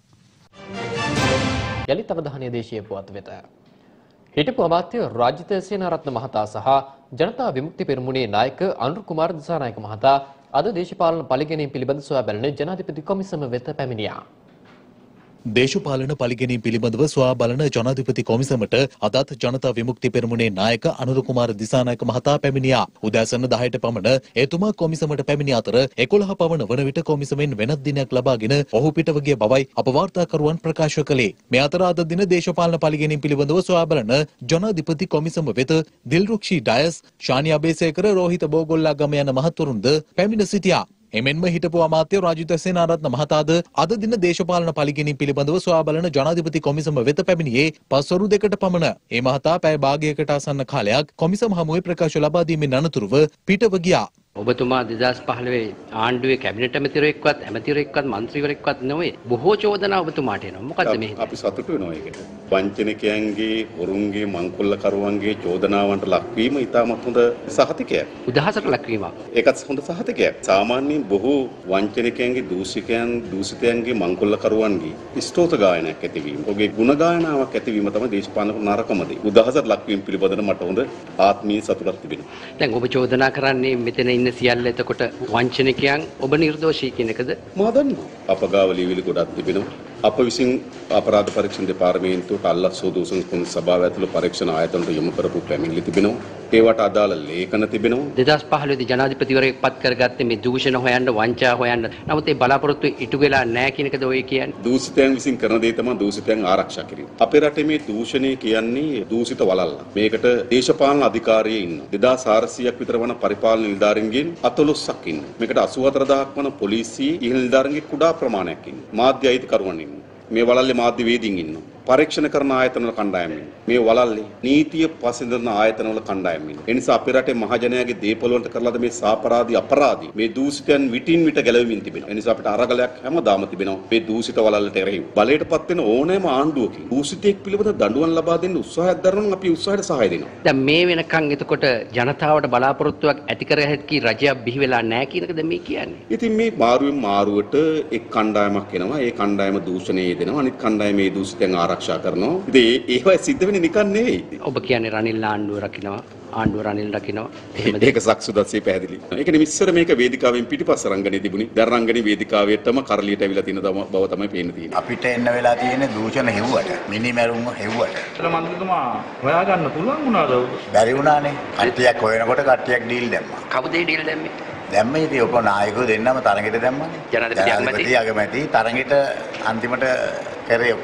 යලිත් අවධානය දේශීය පුවත් වෙත. හිටපු අමාත්‍ය රාජිත සේනාරත්න මහතා සහ ජනතා විමුක්ති පෙරමුණේ නායක අනුර කුමාර දිසානායක මහතා අද දේශපාලන පරිගැනීම් පිළිබඳ සොයා බැලන ජනාධිපති කොමිසම වෙත පැමිණියා. දේශපාලන පරිගැනීම් පිළිබඳව සොයා බලන ජනාධිපති කොමිසමට අදත් ජනතා විමුක්ති පෙරමුණේ නායක අනුර කුමාර දිසානායක මහතා පැමිණියා. උදෑසන දහයට පමණ එතුමා කොමිසමට පැමිණි අතර එකොළහ පමණ වන විට කොමිසමෙන් වෙනත් දිනයක් ලබාගෙන ඔහු පිටව ගිය බවයි අප වාර්තාකරුවන් ප්‍රකාශ කළේ. මේ අතර අද දින දේශපාලන පරිගැනීම් පිළිබඳව සොයා බලන ජනාධිපති කොමිසම වෙත දිල්රුක්ෂි ඩයස්, ශානි අබේසේකර, රෝහිත බෝගොල්ලාගම යන මහතුරුන්ද පැමිණ සිටියා. එමෙන්ම හිටපු අමාත්‍ය රාජිත සේනාරත්න මහතාද අද දින දේශපාලන පරිගැනීම් පිළිබඳව සොයා බලන ජනාධිපති කොමිසම වෙත පැමිණියේ පස්වරු දෙකට පමණ. ඒ මහතා පැය භාගයකට ආසන්න කාලයක් කොමිසම හමුවේ ප්‍රකාශ ලබා දීමෙන් අනතුරුව පිටව ගියා. ඔබතුමා දෙදහස් පහළොවේ ආණ්ඩුවේ කැබිනට් ඇමතිවරයෙක්වත් ඇමතිවරයෙක්වත් මන්ත්‍රීවරයෙක්වත් නෙවෙයි බොහෝ චෝදනා ඔබතුමාට එනවා. මොකද්ද මේ? අපි සතුටු වෙනවා ඒකට. වංචනිකයන්ගේ, වරුන්ගේ, මංකොල්ලකරුවන්ගේ චෝදනාවන්ට ලක්වීම ඉතාමත් හොඳ සහතිකයක්. උදහසට ලක්වීමක්. ඒකත් හොඳ සහතිකයක්. සාමාන්‍යයෙන් බොහෝ වංචනිකයන්ගේ, දූෂිකයන්, දූෂිතයන්ගේ, මංකොල්ලකරුවන්ගේ ස්තෝත ගායනයක් ඇතිවීම, ඔහුගේ ගුණ ගායනාවක් ඇතිවීම තමයි දේශපාලන නරකම දේ. උදහසට ලක්වීම පිළිබඳව මට හොඳ ආත්මීය සතුටක් තිබෙනවා. දැන් ඔබ චෝදනා කරන්නේ මෙතන ඉන්න සියල්ල එතකොට වංචනිකයන් ඔබ නිර්දෝෂී කියන එකද? මා දන්නවා. අප ගාව ලියවිලි ගොඩක් තිබෙනවා. අප විසින් අපරාධ පරීක්ෂණ දෙපාර්තමේන්තුවට අල්ලස් සෝදූසන් කුණු සභාව ඇතුළු පරීක්ෂණ ආයතනට යොමු කරපු පැමිණිලි තිබෙනවා. ඒවට අදාළ ලේඛන තිබෙනවා. දෙදහස් පහළොව දී ජනාධිපතිවරයෙක් පත් කරගත්තේ මේ දූෂණ හොයන්න, වංචා හොයන්න. නමුත් ඒ බලාපොරොත්තු ඉටු වෙලා නැහැ කියන එකද ඔය කියන්නේ? දූෂිතයන් විසින් කරන දේ තමයි දූෂිතයන් ආරක්ෂා කිරීම. අපේ රටේ මේ දූෂණය කියන්නේ දූෂිත වලල්ල. මේකට දේශපාලන අධිකාරියේ ඉන්න දෙදාස් හාරසියයක් විතර වන පරිපාලන නිලධාරීන්ගෙන් අතලොස්සක් ඉන්න. මේකට අසූ හතර දහසක් වන පොලිසිය ඉහළ නිලධාරීන්ගේ කුඩා ප්‍රමාණයක් ඉන්න. මාධ්‍ය අයිතිකරුවන් ඉන්න. මේ වලල්ලේ මාධ්‍ය වේදීන් ඉන්නවා. පරීක්ෂණ කරන ආයතන වල කණ්ඩායම් ඉන්නවා. මේ වලල්ලේ නීතිය පසඳන ආයතන වල කණ්ඩායම් ඉන්නවා. ඒ නිසා අපේ රටේ මහජනයාගේ දේපොළ වලට කරලාද මේ සාපරාධී අපරාධී මේ දූෂිතයන් විටින් විට ගැලවෙමින් තිබෙනවා. ඒ නිසා අපිට අරගලයක් හැමදාම තිබෙනවා. මේ දූෂිත වලල්ලට එරෙහිව බලයටපත් වෙන ඕනෑම ආණ්ඩුවකින් දූෂිතයෙක් පිළිබඳ දඬුවම් ලබා දෙන්න උත්සාහයක් දරනවා නම් අපි උත්සාහයට සහාය දෙනවා. දැන් මේ වෙනකන් එතකොට ජනතාවට බලාපොරොත්තුවක් ඇති කර හැකි රජයක් බිහි වෙලා නැහැ කියන එකද මේ කියන්නේ? ඉතින් මේ මාරුවෙන් මාරුවට එක් කණ්ඩායමක් එනවා. ඒ කණ්ඩායම දූෂණයේ යෙදෙනවා. අනිත් කණ්ඩායම මේ දූෂිතයන් ආරක්ෂා කරනවා. ඉතින් ඒවා සිද්ධ වෙන්නේ නිකන් නෙවෙයි. ඔබ කියන්නේ රනිල් ආණ්ඩුව රකින්නවා, ආණ්ඩුව රනිල් රකින්නවා. එහෙමද? ඒක සක්සුදස්සේ පැහැදිලි. ඒක නිමිස්සර මේක වේදිකාවෙන් පිටිපස්ස රංගනේ තිබුණේ. දැන් රංගනේ වේදිකාවේටම කරලියට ඇවිල්ලා තියෙන බව තමයි පේන්න තියෙන්නේ. අපිට එන්න වෙලා තියෙන්නේ දූෂණ හෙව්වට, මිනිමැරුම් හෙව්වට. ඒතර මන්ත්‍රීතුමා හොයාගන්න පුළුවන් වුණාද? බැරි වුණානේ. කට්ටියක් හොයනකොට කට්ටියක් ඩීල් දැම්මා. කවුද ඒ ඩීල් දැම්මේ? දැම්ම ඉතින් ඔක නායකයෝ දෙන්නම තරගෙට දැම්මනේ. ජනාධිපති අගමැති අගමැති තරගෙට අන්තිමට කරේ ඔක්කොම.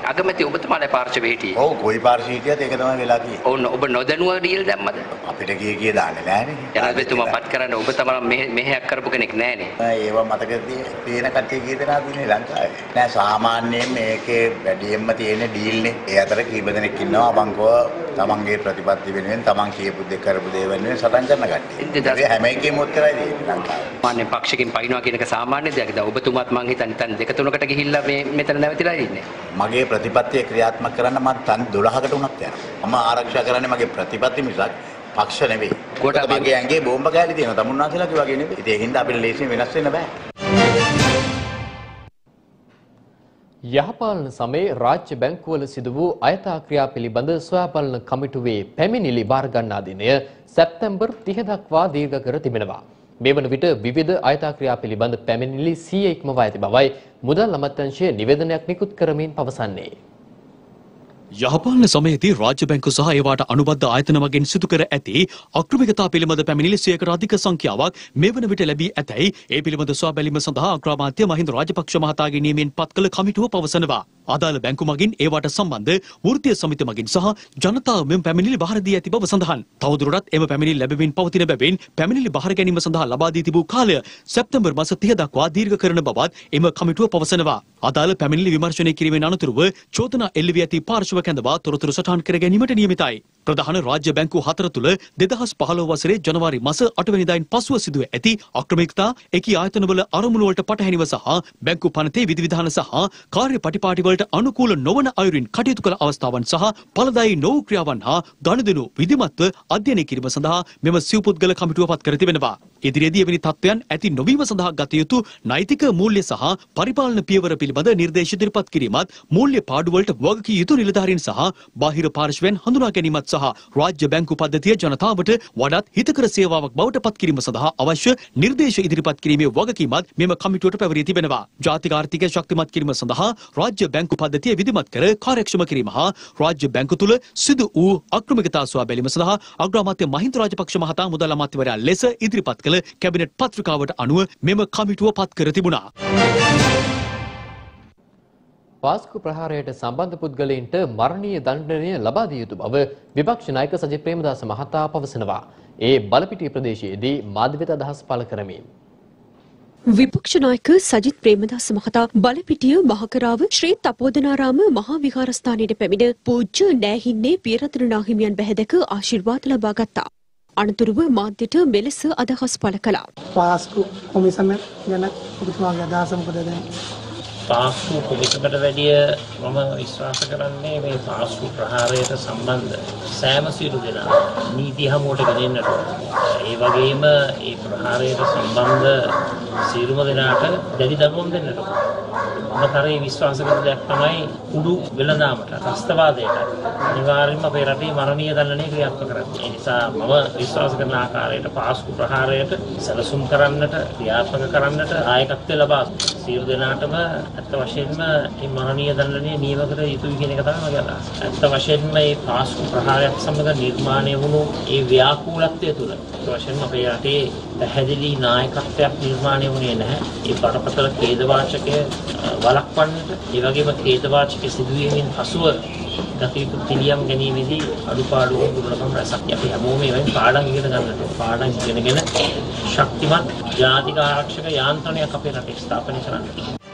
අගමැති ඔබතුමාලා පාර්ශවයේ හිටියේ. ඔව් කොයි පාර්ශවයේ හිටියත් ඒක තමයි වෙලා තියෙන්නේ. ඔව් ඔබ නොදැනුව ඩීල් දැම්මද? අපිට ගියේ ගියේ දාන්නේ නැහනේ. ජනාධිපතිතුමා පත් කරන්න ඔබ තමයි මෙහෙයක් කරපු කෙනෙක් නෑනේ. ඒව මතක තියෙන කට්ටිය කී දෙනා ඉන්නේ ලංකාවේ. නෑ සාමාන්‍යයෙන් මේකේ වැඩියෙන්ම තියෙන ඩීල්නේ. ඒ අතර කීප දෙනෙක් ඉන්නවා අවංකව තමන්ගේ ප්‍රතිපත්ති වෙනුවෙන් තමන් කියපු දේ කරපු දේ වෙනුවෙන් සටන් කරන කට්ටිය. ඒ හැම එකෙම උත්තරයි දෙන්නේ ලංකාවේ. මාන්නේ පක්ෂකින් පයින්නවා කියන එක සාමාන්‍ය දෙයක්. දැන් ඔබතුමාත් මං හිතන්නේ තන් දෙක තුනකට ගිහිල්ලා මේ මෙතන නැවතිලා ඉන්නේ. මගේ ප්‍රතිපත්තිය ක්‍රියාත්මක කරන්න මම තන් දොළහකට උනත් යනවා. මම ආරක්ෂා කරන්නේ මගේ ප්‍රතිපත්ති මිසක් පක්ෂ නෙවෙයි. මගේ ඇඟේ බෝම්බ කෑලි තියෙනවා. තමුන්නාන්සේලාගේ වගේ නෙවෙයි. ඉතින් ඒකින්ද අපිට ලේසියෙන් වෙනස් වෙන්න බෑ. යහපාලන සමයේ රාජ්‍ය බැංකුවල සිදු වූ අයථා ක්‍රියා පිළිබඳ සොයාබලන කමිටුවේ පැමිණිලි බාර ගන්නා දිනය සැප්තැම්බර් තිහ දක්වා දීර්ඝ කර තිබෙනවා. මේ වන විට විවිධ අයථා ක්‍රියා පිළිබඳ පැමිණිලි සියය ඉක්මවා ඇති බවයි මුදල් අමාත්‍යාංශය නිවේදනයක් නිකුත් කරමින් පවසන්නේ. යහපාලන සමයේදී රාජ්‍ය බැංකු සහ ඒවාට අනුබද්ධ ආයතන මගින් සිදු කර ඇති අක්‍රමිකතා පිළිබඳ පැමිණිලි සියයකට අධික සංඛ්‍යාවක් මේ වන විට ලැබී ඇතැයි ඒ පිළිබඳ සොයා බැලීම සඳහා අග්‍රාමාත්‍ය මහින්ද රාජපක්ෂ මහතාගේ නියමයෙන් පත් කළ කමිටුව පවසනවා. අදාළ බැංකු මගින් ඒවාට සම්බන්ධ වෘත්තීය සමිති මගින් සහ ජනතාව මෙම පැමිණිලි බාර දී ඇති බව සඳහන්. තවදුරටත් එම පැමිණිලි ලැබෙමින් පවතින බැවින් පැමිණිලි බාර ගැනීම සඳහා ලබා දී තිබූ කාලය සැප්තැම්බර් මාස තිහ දක්වා දීර්ඝ කරන බවත් එම කමිටුව පවසනවා. අදාළ පැමිණිලි විමර්ශනය කිරීමෙන් අනතුරුව චෝදනා එල්ල වී ඇති පාර්ශ්ව කැඳවා තොරතුරු සටහන් කර ගැනීමට නියමිතයි. ප්‍රධාන රාජ්‍ය බැංකු හතර තුළ දෙදහස් පහළොව වසරේ ජනවාරි මාස අට වෙනිදායින් පසුව සිදුව ඇති අක්‍රමිකතා එකී ආයතනවල අරමුණු වලට පටහැනිව සහ බැංකු පනතේ විධිවිධාන සහ කාර්ය පටිපාටි වලට අනුකූල නොවන අයුරින් කටයුතු කළ අවස්ථාවන් සහ ඵලදායී නොවූ ක්‍රියාවන් හා ගනුදෙනු විධිමත්ව අධ්‍යයනය කිරීම සඳහා මෙම සිව්පුද්ගල කමිටුව පත් කර තිබෙනවා. ඉදිරියේදී එවැනි තත්ත්වයන් ඇති නොවීම සඳහා ගත යුතු නෛතික මූල්‍ය සහ පරිපාලන පියවර පිළිබඳ නිර්දේශ ඉදිරිපත් කිරීමත් මූල්‍ය පාඩුවලට වගකිය යුතු නිලධාරීන් සහ බාහිර පාර්ශ්වයන් හඳුනා ගැනීමත් සහ රාජ්‍ය බැංකු පද්ධතිය ජනතාවට වඩාත් හිතකර සේවාවක් බවට පත් කිරීම සඳහා අවශ්‍ය නිර්දේශ ඉදිරිපත් කිරීමේ වගකීමත් මෙම කමිටුවට පැවරී තිබෙනවා. ජාතික ආර්ථිකය ශක්තිමත් කිරීම සඳහා රාජ්‍ය බැංකු පද්ධතිය විධිමත් කර කාර්යක්ෂම කිරීම හා රාජ්‍ය බැංකු තුල සිදු වූ අක්‍රමිකතා සොයා බැලීම සඳහා අග්‍රාමාත්‍ය මහින්ද රාජපක්ෂ මහතා මුදල් අමාත්‍යවරයා ලෙස ඉදිරිපත් කළ කැබිනට් පත්‍රිකාවට අනුව මෙම කමිටුව පත් කර තිබුණා. පාස්කු ප්‍රහාරයට සම්බන්ධ පුද්ගලයින්ට මරණීය දණ්ඩනය ලබා දිය යුතු බව විපක්ෂ නායක සජිත් ප්‍රේමදාස මහතා පවසනවා. ඒ බලපිටිය ප්‍රදේශයේදී මාධ්‍යවේද අදහස් පළ කරමින් විපක්ෂ නායක සජිත් ප්‍රේමදාස මහතා බලපිටිය මහකරාව ශ්‍රී තපෝදනාරාම මහා විහාරස්ථානයට පැමිණ පූජ්‍ය නෑහින්නේ පියරතන නාහිමියන් බැහැදක ආශිර්වාද ලබා ගත්තා. අනතුරුව මාධ්‍යට මෙලෙස අදහස් පළ කළා. පාස්කු කොමිසම ගැන ඔබතුමාගේ අදහස මොකද දැන්? පාස්කු කොමිසමට වැඩිය මම විශ්වාස කරන්නේ මේ පාස්කු ප්‍රහාරයට සම්බන්ධ සෑම සියලු දෙනා නීති හමුවට ගෙනෙන්නට ඒ වගේම ඒ ප්‍රහාරයට සම්බන්ධ සියලුම දෙනාට දැඩි දඬුවම් දෙන්නට මම තරයේ විශ්වාස කරන දෙයක් තමයි කුඩු වෙළඳාමට ත්‍රස්තවාදයට අනිවාර්යයෙන්ම අපේ රටේ මරණීය දඬුවම් ක්‍රියාත්මක කරන්නේ. ඒ නිසා මම විශ්වාස කරන ආකාරයට පාස්කු ප්‍රහාරයට සැලසුම් කරන්නට ක්‍රියාත්මක කරන්නට ආයකත්වය ලබා සියලු දෙනාටම ඇත්ත වශයෙන්ම මේ මරණීය දඬුවම් නියම කර යුතුයි කියන එක තමයි මගේ අදහස. ඇත්ත වශයෙන්ම මේ පාස්කු ප්‍රහාරයක් සමග නිර්මාණය වුණු ඒ ව්‍යාකූලත්වය තුළ ඇත්ත වශයෙන්ම අපේ රටේ පැහැදිලි නායකත්වයක් නිර්මාණය වුණේ නැහැ. ඒ බරපතල ඛේදවාචකය වළක්වන්නට ඒ වගේම ඛේදවාචක සිදුවීමෙන් පසුව ගත යුතු පිළියම් ගැනීමේදී අඩුපාඩු දුර්ලභම් රැසක් අපි හැමෝම එවැනි පාඩම් ඉගෙන ගන්නට පාඩම් ඉගෙනගෙන ශක්තිමත් ජාතික ආරක්ෂක යාන්ත්‍රණයක් අපේ රටේ ස්ථාපනය කරන්න.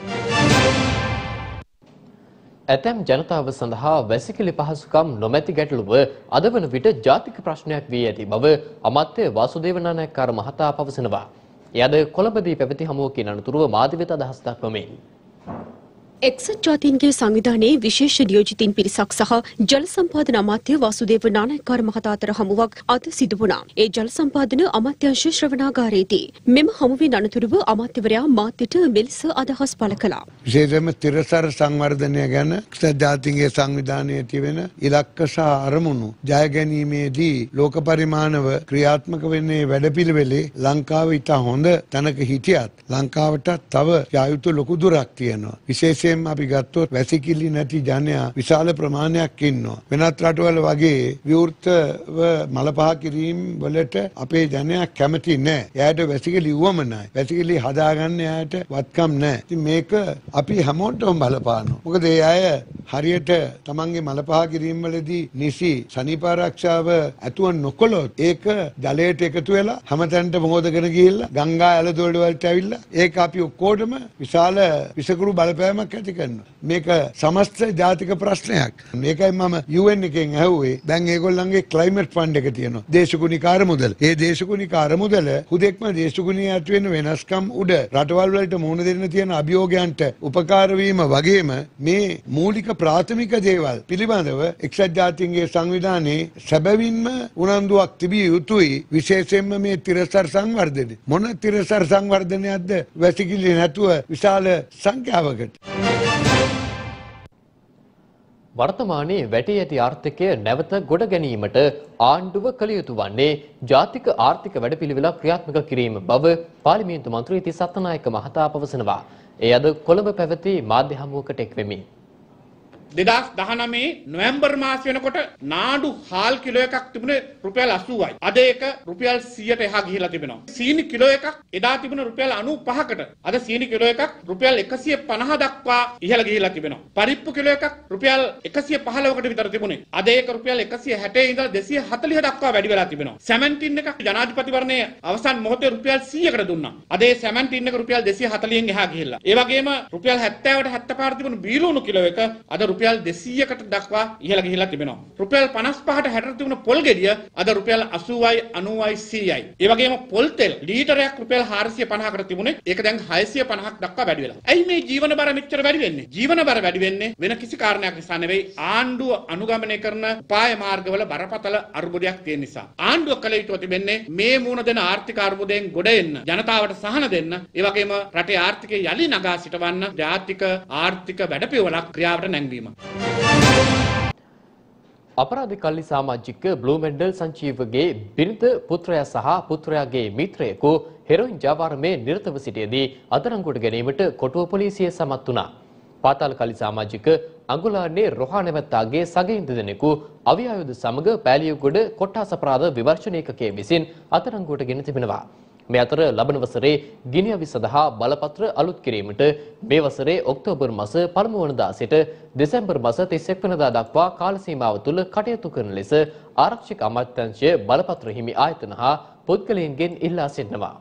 ඇතැම් ජනතාව සඳහා වැසිකිලි පහසුකම් නොමැති ගැටලුව අද වන විට ජාතික ප්‍රශ්නයක් වී ඇති බව අමාත්‍ය වාසුදේව නානායක්කාර මහතා පවසනවා. එය අද කොළඹදී පැවති හමුවකින් අනතුරුව මාධ්‍යවේද අදහස් දක්වමින් එක්සත් ජාතීන්ගේ සංවිධානයේ විශේෂ නියෝජිතින් පිරිසක් සහ ජල සම්පාදන අමාත්‍ය වාසුදේව නානායක්කාර මහතා අතර හමුවක් අද සිදු වුණා. ඒ ජල සම්පාදන අමාත්‍යාංශ ශ්‍රවණාගාරයේදී මෙම හමුවෙන් අනතුරුව අමාත්‍යවරයා මාධ්‍යට මෙලෙස අදහස් පළ කළා. විශේෂයෙන්ම තිරසර සංවර්ධනය ගැන එක්සත් ජාතීන්ගේ සංවිධානයේ තිබෙන ඉලක්ක සහ අරමුණු ජය ගැනීමේදී ලෝක පරිමාණව ක්‍රියාත්මක වෙන්නේ වැඩපිළිවෙලේ ලංකාව ඉතා හොඳ තැනක හිටියත් ලංකාවට තව යා යුතු ලොකු දුරක් තියෙනවා. විශේෂ විශේෂයෙන්ම අපි ගත්තොත් වැසිකිලි නැති ජනයා විශාල ප්‍රමාණයක් ඉන්නවා. වෙනත් රටවල වගේ විවෘතව මල පහ කිරීම වලට අපේ ජනයා කැමති නැහැ. එයාට වැසිකිලි උවමනයි. වැසිකිලි හදාගන්න එයාට වත්කම් නැහැ. ඉතින් මේක අපි හැමෝටම බලපානවා. මොකද ඒ අය හරියට තමන්ගේ මල පහ කිරීම වලදී නිසි සනීප ආරක්ෂාව ඇතුව නොකළොත් ඒක ජලයට එකතු වෙලා හැමතැනට මොහොතගෙන ගිහිල්ලා ගංගා ඇලදොළ වලට ඇවිල්ලා ඒක අපි ඔක්කොටම විශාල විසකුරු බලපෑමක් ඇති කරනවා. මේක සමස්ත ජාතික ප්‍රශ්නයක්. මේකයි මම යූ එන් එකෙන් ඇහුවේ දැන් ඒගොල්ලන්ගේ ක්ලයිමේට් ෆන්ඩ් එක තියෙනවා. දේශගුණික අරමුදල. ඒ දේශගුණික අරමුදල හුදෙක්ම දේශගුණීය ඇති වෙන වෙනස්කම් උඩ රටවල් වලට මුහුණ දෙන්න තියෙන අභියෝගයන්ට උපකාර වීම වගේම මේ මූලික ප්‍රාථමික දේවල් පිළිබඳව එක්සත් ජාතීන්ගේ සංවිධානයේ සැබවින්ම උනන්දුවක් තිබිය යුතුයි. විශේෂයෙන්ම මේ තිරසර සංවර්ධනය. මොන තිරසර සංවර්ධනයක්ද වැසිකිලි නැතුව විශාල සංඛ්‍යාවකට. වර්තමානයේ වැටි ඇති ආර්ථිකය නැවත ගොඩ ගැනීමට ආණ්ඩුව කළ යුතු වන්නේ ජාතික ආර්ථික වැඩපිළිවෙලක් ක්‍රියාත්මක කිරීම බව පාර්ලිමේන්තු මන්ත්‍රී ති සත්තනායක මහතා පවසනවා. ඒ අද කොළඹ පැවති මාධ්‍ය හමුවකට එක් වෙමින් දෙදහස් දහනවයේ නොවැම්බර් මාස වෙනකොට නාඩු හාල් කිලෝ එකක් තිබුණේ රුපියල් අසූවයි. අද ඒක රුපියල් සීයට එහා ගිහිලා තිබෙනවා. සීනි කිලෝ එකක් එදා තිබුණ රුපියල් අනූපහකට අද සීනි කිලෝ එකක් රුපියල් එකසිය පනහ දක්වා ඉහළ ගිහිලා තිබෙනවා. පරිප්පු කිලෝ එකක් රුපියල් එකසිය පහළොවකට විතර තිබුණේ. අද ඒක රුපියල් එකසිය හැටේ ඉඳලා දෙසිය හතළිහ දක්වා වැඩි වෙලා තිබෙනවා. සැමන්ටින් එකක් ජනාධිපතිවරණයේ අවසන් මොහොතේ රුපියල් සීයකට දුන්නා. අද ඒ සැමන්ටින් එක රුපියල් දෙසිය හතළිහෙන් එහා ගිහිල්ලා. ඒ වගේම රුපියල් හැත්තෑවට හැත්තෑපහට තිබුණු බීලුණු කිලෝ එක අද රුපියල් දෙසීයකට දක්වා ඉහළ ගිහිලා තිබෙනවා. රුපියල් පනස් පහට හැටට තිබුණ පොල් ගෙඩිය අද රුපියල් අසූවයි අනූවයි සීයයි. ඒ වගේම පොල් තෙල් ලීටරයක් රුපියල් හාරසිය පනහකට තිබුණේ ඒක දැන් හයසිය පනහක් දක්වා වැඩි වෙලා. ඇයි මේ ජීවන බර මෙච්චර වැඩි වෙන්නේ? ජීවන බර වැඩි වෙන්නේ වෙන කිසි කාරණයක් නිසා නෙවෙයි ආණ්ඩුව අනුගමනය කරන උපාය මාර්ගවල බරපතල අර්බුදයක් තියෙන නිසා. ආණ්ඩුව කළ යුතු තිබෙන්නේ මේ මූණ දෙන ආර්ථික අර්බුදයෙන් ගොඩ එන්න, ජනතාවට සහන දෙන්න, ඒ වගේම රටේ ආර්ථිකය යලි නගා සිටවන්න ජාතික ආර්ථික වැඩපිළිවෙලක් ක්‍රියාවට නැංවීම. අපරාධ කල්ලි සමාජික බ්ලූ මෙන්ඩල් සංජීවගේ බිරිඳ පුත්‍රයා සහ පුත්‍රයාගේ මිත්‍රයෙකු හෙරොයින් ජාවාරමේ නිරතව සිටියේදී අත්අඩංගුවට ගැනීමට කොටුව පොලිසිය සමත් වුණා. පාතාල කල්ලි සමාජික අඟුලානේ රොහානැවැත්තාගේ සගයින් දෙදෙනෙකු අවි ආයුධ සමග පෑලියගොඩ කොට්ටාස අපරාධ විමර්ශන ඒකකයේ විසින් අත්අඩංගුවට ගෙන තිබෙනවා. මේ අතර ලබන වසරේ ගිනි අවි සඳහා බලපත්‍ර අලුත් කිරීමට මේ වසරේ ඔක්තෝබර් මාස පළමු වනදා සිට දෙසැම්බර් මාස තිස් එක් වෙනිදා දක්වා කාල සීමාව තුළ කටයුතු කරන ලෙස ආරක්ෂක අමාත්‍යාංශය බලපත්‍ර හිමි ආයතන හා පුද්ගලයන්ගෙන් ඉල්ලා සිටිනවා.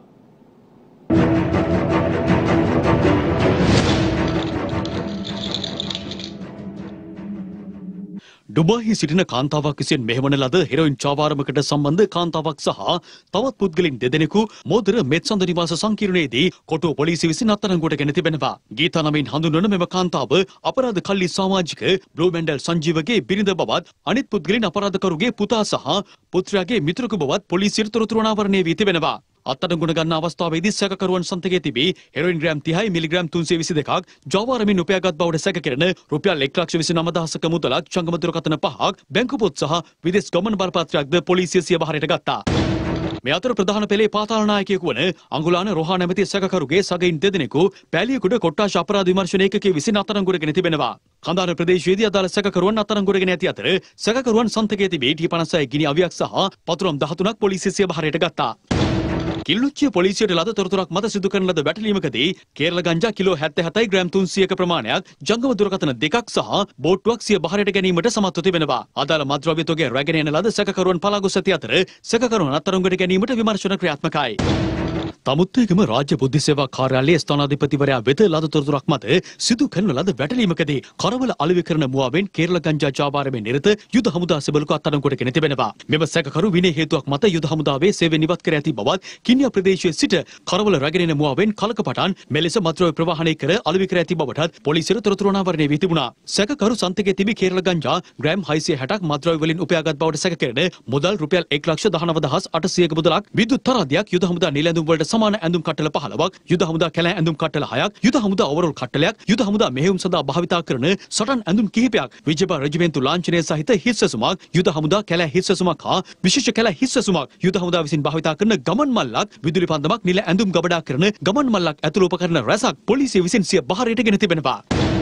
ඩුබායිහි සිටින කාන්තාවක් විසින් මෙහෙවන ලද හෙරොයින් චාවාරමකට සම්බන්ධ කාන්තාවක් සහ තවත් පුද්ගලින් දෙදෙනෙකු මෝදර මෙත්සඳ නිවාස සංකීර්ණයේදී කොටුව පොලිසිය විසින් අත්අඩංගුවට ගෙන තිබෙනවා. ගීතා නමින් හඳුන්වන මෙම කාන්තාව අපරාධ කල්ලි සමාජික බ්ලූ මෙන්ඩල් සංජීවගේ බිරිඳ බවත් අනිත් පුද්ගලින් අපරාධකරුගේ පුතා සහ පුත්‍රයාගේ මිතුරෙකු බවත් පොලිසියට තොරතුරු අනාවරණය වී තිබෙනවා. අත්අඩංගුවට ගන්න අවස්ථාවේදී සැකකරුවන් සන්තකයේ තිබී හෙරොයින් ග්‍රෑම් තිහයි මිලිග්‍රෑම් තුන්සිය විසි දෙකක් ජාවාරමින් උපයාගත් බවට සැක කෙරෙන රුපියල් එක් ලක්ෂ විසි නව දහසක මුදලක් ජංගම දුරකථන පහක් බැංකු පොත් සහ විදේශ ගමන් බලපත්‍රයක්ද පොලිසිය සිය බහරයට ගත්තා. මේ අතර ප්‍රධාන පෙළේ පාතාල නායකයෙකු වන අඟුලාන රොහා නැමැති සැකකරුගේ සගයින් දෙදෙනෙකු පෑලියගොඩ කොට්ටාශ අපරාධ විමර්ශන ඒකකයේ විසින් අත්අඩංගුවට ගෙන තිබෙනවා. කඳාන ප්‍රදේශයේදී අදාළ සැකකරුවන් අත්අඩංගුවට ගෙන ඇති අතර සැකකරුවන් සන්තකයේ තිබී ටී පනස් හය ගිනි අවියක් සහ පතුරම් දහතුනක් පොලිසිය සිය බහරයට ගත්තා. කිල්ලුච්චිය පොලිසියට ලද තොරතුරක් මත සිදු කරන ලද වැටලීමකදී කේරළ ගංජා කිලෝ හැත්තෑ හතයි ග්‍රෑම් තුන්සියක ප්‍රමාණයක් ජංගම දුරකථන දෙකක් සහ බෝට්ටුවක් සිය බහරයට ගැනීමට සමත්ව තිබෙනවා. අදාළ මත්ද්‍රව්‍ය තොගය රැගෙන එන ලද සැකකරුවන් පලා ගොස් ඇති අතර සැකකරුවන් අත්අඩංගුවට ගැනීමට විමර්ශන ක්‍රියාත්මකයි. තමුත්තේගම රාජ්‍ය බුද්ධ සේවා කාර්යාලයේ ස්ථානාධිපතිවරයා වෙත ලද තොරතුරක් මත සිදු කරන ලද වැටලීමකදී කරවල අලෙවි කරන මුවාවෙන් කේරළ ගංජා ජාවාරමේ නිරත යුද හමුදා සෙබළක අත්අඩංගුවට ගෙන තිබෙනවා. මෙම සැකකරු විනය හේතුවක් මත යුද හමුදාවේ සේවය නිවත් කර ඇති බවත් කින්යා ප්‍රදේශයේ සිට කරවල රැගෙන එන මුවාවෙන් කලකපටන් මෙලෙස මත්ද්‍රව්‍ය ප්‍රවාහනය කර අලෙවි කර ඇති බවටත් පොලිසියට තොරතුරු අනාවරණය වී තිබුණා. සැකකරු සන්තකයේ තිබී කේරළ ගංජා ග්‍රෑම් හයසිය හැටක් මත්ද්‍රව්‍ය වලින් උපයාගත් බවට සැක කෙරෙන මුදල් රුපියල් එක් ලක්ෂ දහනව දහස් අටසියක මුදලක් විදුලි තරාදියක් යුද හමුදා නිල ඇඳුම් වලට සමාන ඇඳුම් කට්ටල පහළවක් යුද හමුදා කැලෑ ඇඳුම් කට්ටල හයක් යුද හමුදා ඕවරෝල් කට්ටලයක් යුද හමුදා මෙහෙයුම් සඳහා භාවිතා කරන සටන් ඇඳුම් කිහිපයක් විජේබා රෙජිමෙන්තු ලාංඡනය සහිත හිස් සැසුමක් යුද හමුදා කැලෑ හිස් සැසුමක් හා විශේෂ කැලෑ හිස් සැසුමක් යුද හමුදා විසින් භාවිතා කරන ගමන් මල්ලක් විදුලි පන්දමක් නිල ඇඳුම් ගබඩා කරන ගමන් මල්ලක් ඇතුළු උපකරණ රැසක් පොලිසිය විසින් සිය බහරයට ගෙන තිබෙනවා.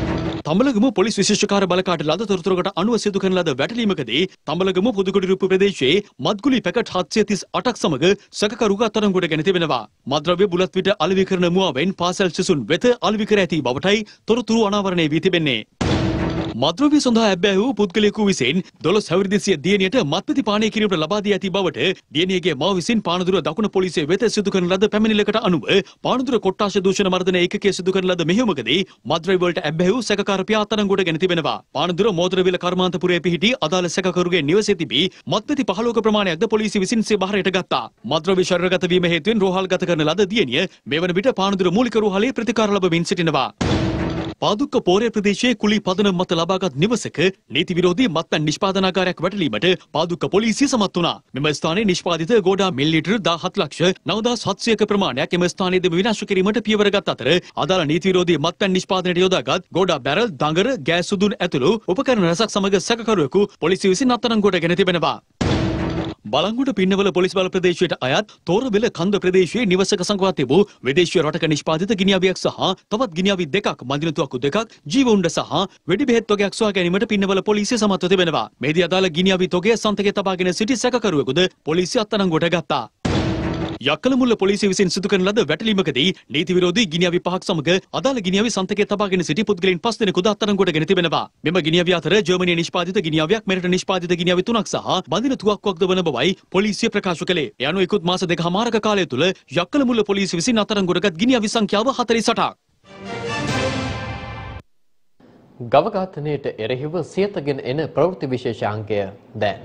තඹලගම පොලිස් විශේෂකාර බලකාට ලද තොරතුරකට අනුව සිදු කරන ලද වැටලීමකදී තඹලගම පුදුකොඩිරුප්පු ප්‍රදේශයේ මත්ගුලි පැකට් හත්සිය තිස් අටක් සමග සැකකරුක අත්අඩංගුවට ගෙන තිබෙනවා. මත්ද්‍රව්‍ය බුලත් විට අලෙවි කරන මුවාවෙන් පාසල් සිසුන් වෙත අලෙවි කර ඇති බවටයි තොරතුරු අනාවරණය වී තිබෙන්නේ. මද්‍රව්‍ය සඳහා ඇබ්බැහි වූ පුද්ගලයෙකු විසින් දොළොස් හැවිරිදෙසිය දියණියට මත්පැති පානය කිරීමට ලබා දී ඇති බවට දියණියගේ මව විසින් පානදුර දකුණු පොලිසිය වෙත සිදු කරන ලද පැමිණිල්ලකට අනුව පානදුර කොට්ටාශ දූෂණ මර්දන ඒකකයේ සිදු කරන ලද මෙහෙයුමකදී මද්‍රව්‍ය වලට ඇබ්බැහි වූ සැකකාර පියා අත්අඩංගුවට ගෙන තිබෙනවා. පානදුර මෝදරවිල කර්මාන්තපුරයේ පිහිටි අදාළ සැකකරුගේ නිවසේ තිබී මත්පැති පහළොවක ප්‍රමාණයක්ද පොලිසිය විසින් සිය බහරයට ගත්තා. මද්‍රව්‍ය ශරීරගත වීම හේතුවෙන් රෝහල්ගත කරන ලද දියණිය මෙවන විට පානදුර මූලික රෝහලේ ප්‍රතිකාර ලබමින් සිටිනවා. පාදුක්ක පෝරේ ප්‍රදේශයේ කුලී පදනම මත ලබාගත් නිවසක නීති විරෝධී මත්පැන් නිෂ්පාදනාගාරයක් වැටලීමට පාදුක්ක පොලිසිය සමත් වුණා. මෙම ස්ථානයේ නිෂ්පාදිත ගෝඩා මිලිලීටර් දාහත් ලක්ෂ නවදාස් හත්සියක ප්‍රමාණයක් එම ස්ථානයේදී විනාශ කිරීමට පියවර ගත් අතර අදාළ නීති විරෝධී මත්පැන් නිෂ්පාදනයට යොදාගත් ගෝඩා බැරල්, දඟර, ගෑස් සුදුන් ඇතුළු උපකරණ රැසක් සමග සැකකරුවෙකු පොලිසිය විසින් අත්අඩංගුවට ගෙන තිබෙනවා. බලංගොඩ පින්නවල පොලිස් බල ප්‍රදේශයට අයත් තෝරබෙල කන්ද ප්‍රදේශයේ නිවසක සංගවා තිබූ විදේශීය රටක නිෂ්පාදිත ගිනිඅවියක් සහ තවත් ගිනිඅවි දෙකක්, මන්දින තුවක්කු දෙකක්, ජීව උණ්ඩ සහ වෙඩි බෙහෙත් වගේක් සොයා ගැනීමට පින්නවල පොලිසිය සමත්ව තිබෙනවා. මෙහිදී අදාළ ගිනිඅවි තොගය සන්තකයේ තබාගෙන සිටි සැකකරුවෙකුද පොලිසිය අත්අඩංගුවට ගත්තා. යක්කලමුල්ල පොලිසිය විසින් සිදු කරන ලද වැටලීමකදී නීති විරෝධී ගිනිඅවි පහක් සමග අදාළ ගිනිඅවි සන්තකයේ තබාගෙන සිටි පුද්ගලයන් පස් දෙනෙකුද අත්අඩංගුවට ගෙන තිබෙනවා. මෙම ගිනිඅවි අතර ජර්මනියේ නිෂ්පාදිත ගිනිඅවියක්, මෙරට නිෂ්පාදිත ගිනිඅවි තුනක් සහ බඳින තුවක්කුවක්ද වන බවයි පොලිසිය ප්‍රකාශ කළේ. ඒ අනුව ඉක්ුත් මාස දෙකහමාරක කාලය තුළ යක්කලමුල්ල පොලිසිය විසින් අත්අඩංගුවටගත් ගිනිඅවි සංඛ්‍යාව හතළිස් අටක්. ගව ඝාතනයට එරෙහිව සියතගෙන එන ප්‍රවෘත්ති විශේෂාංකය දැන්.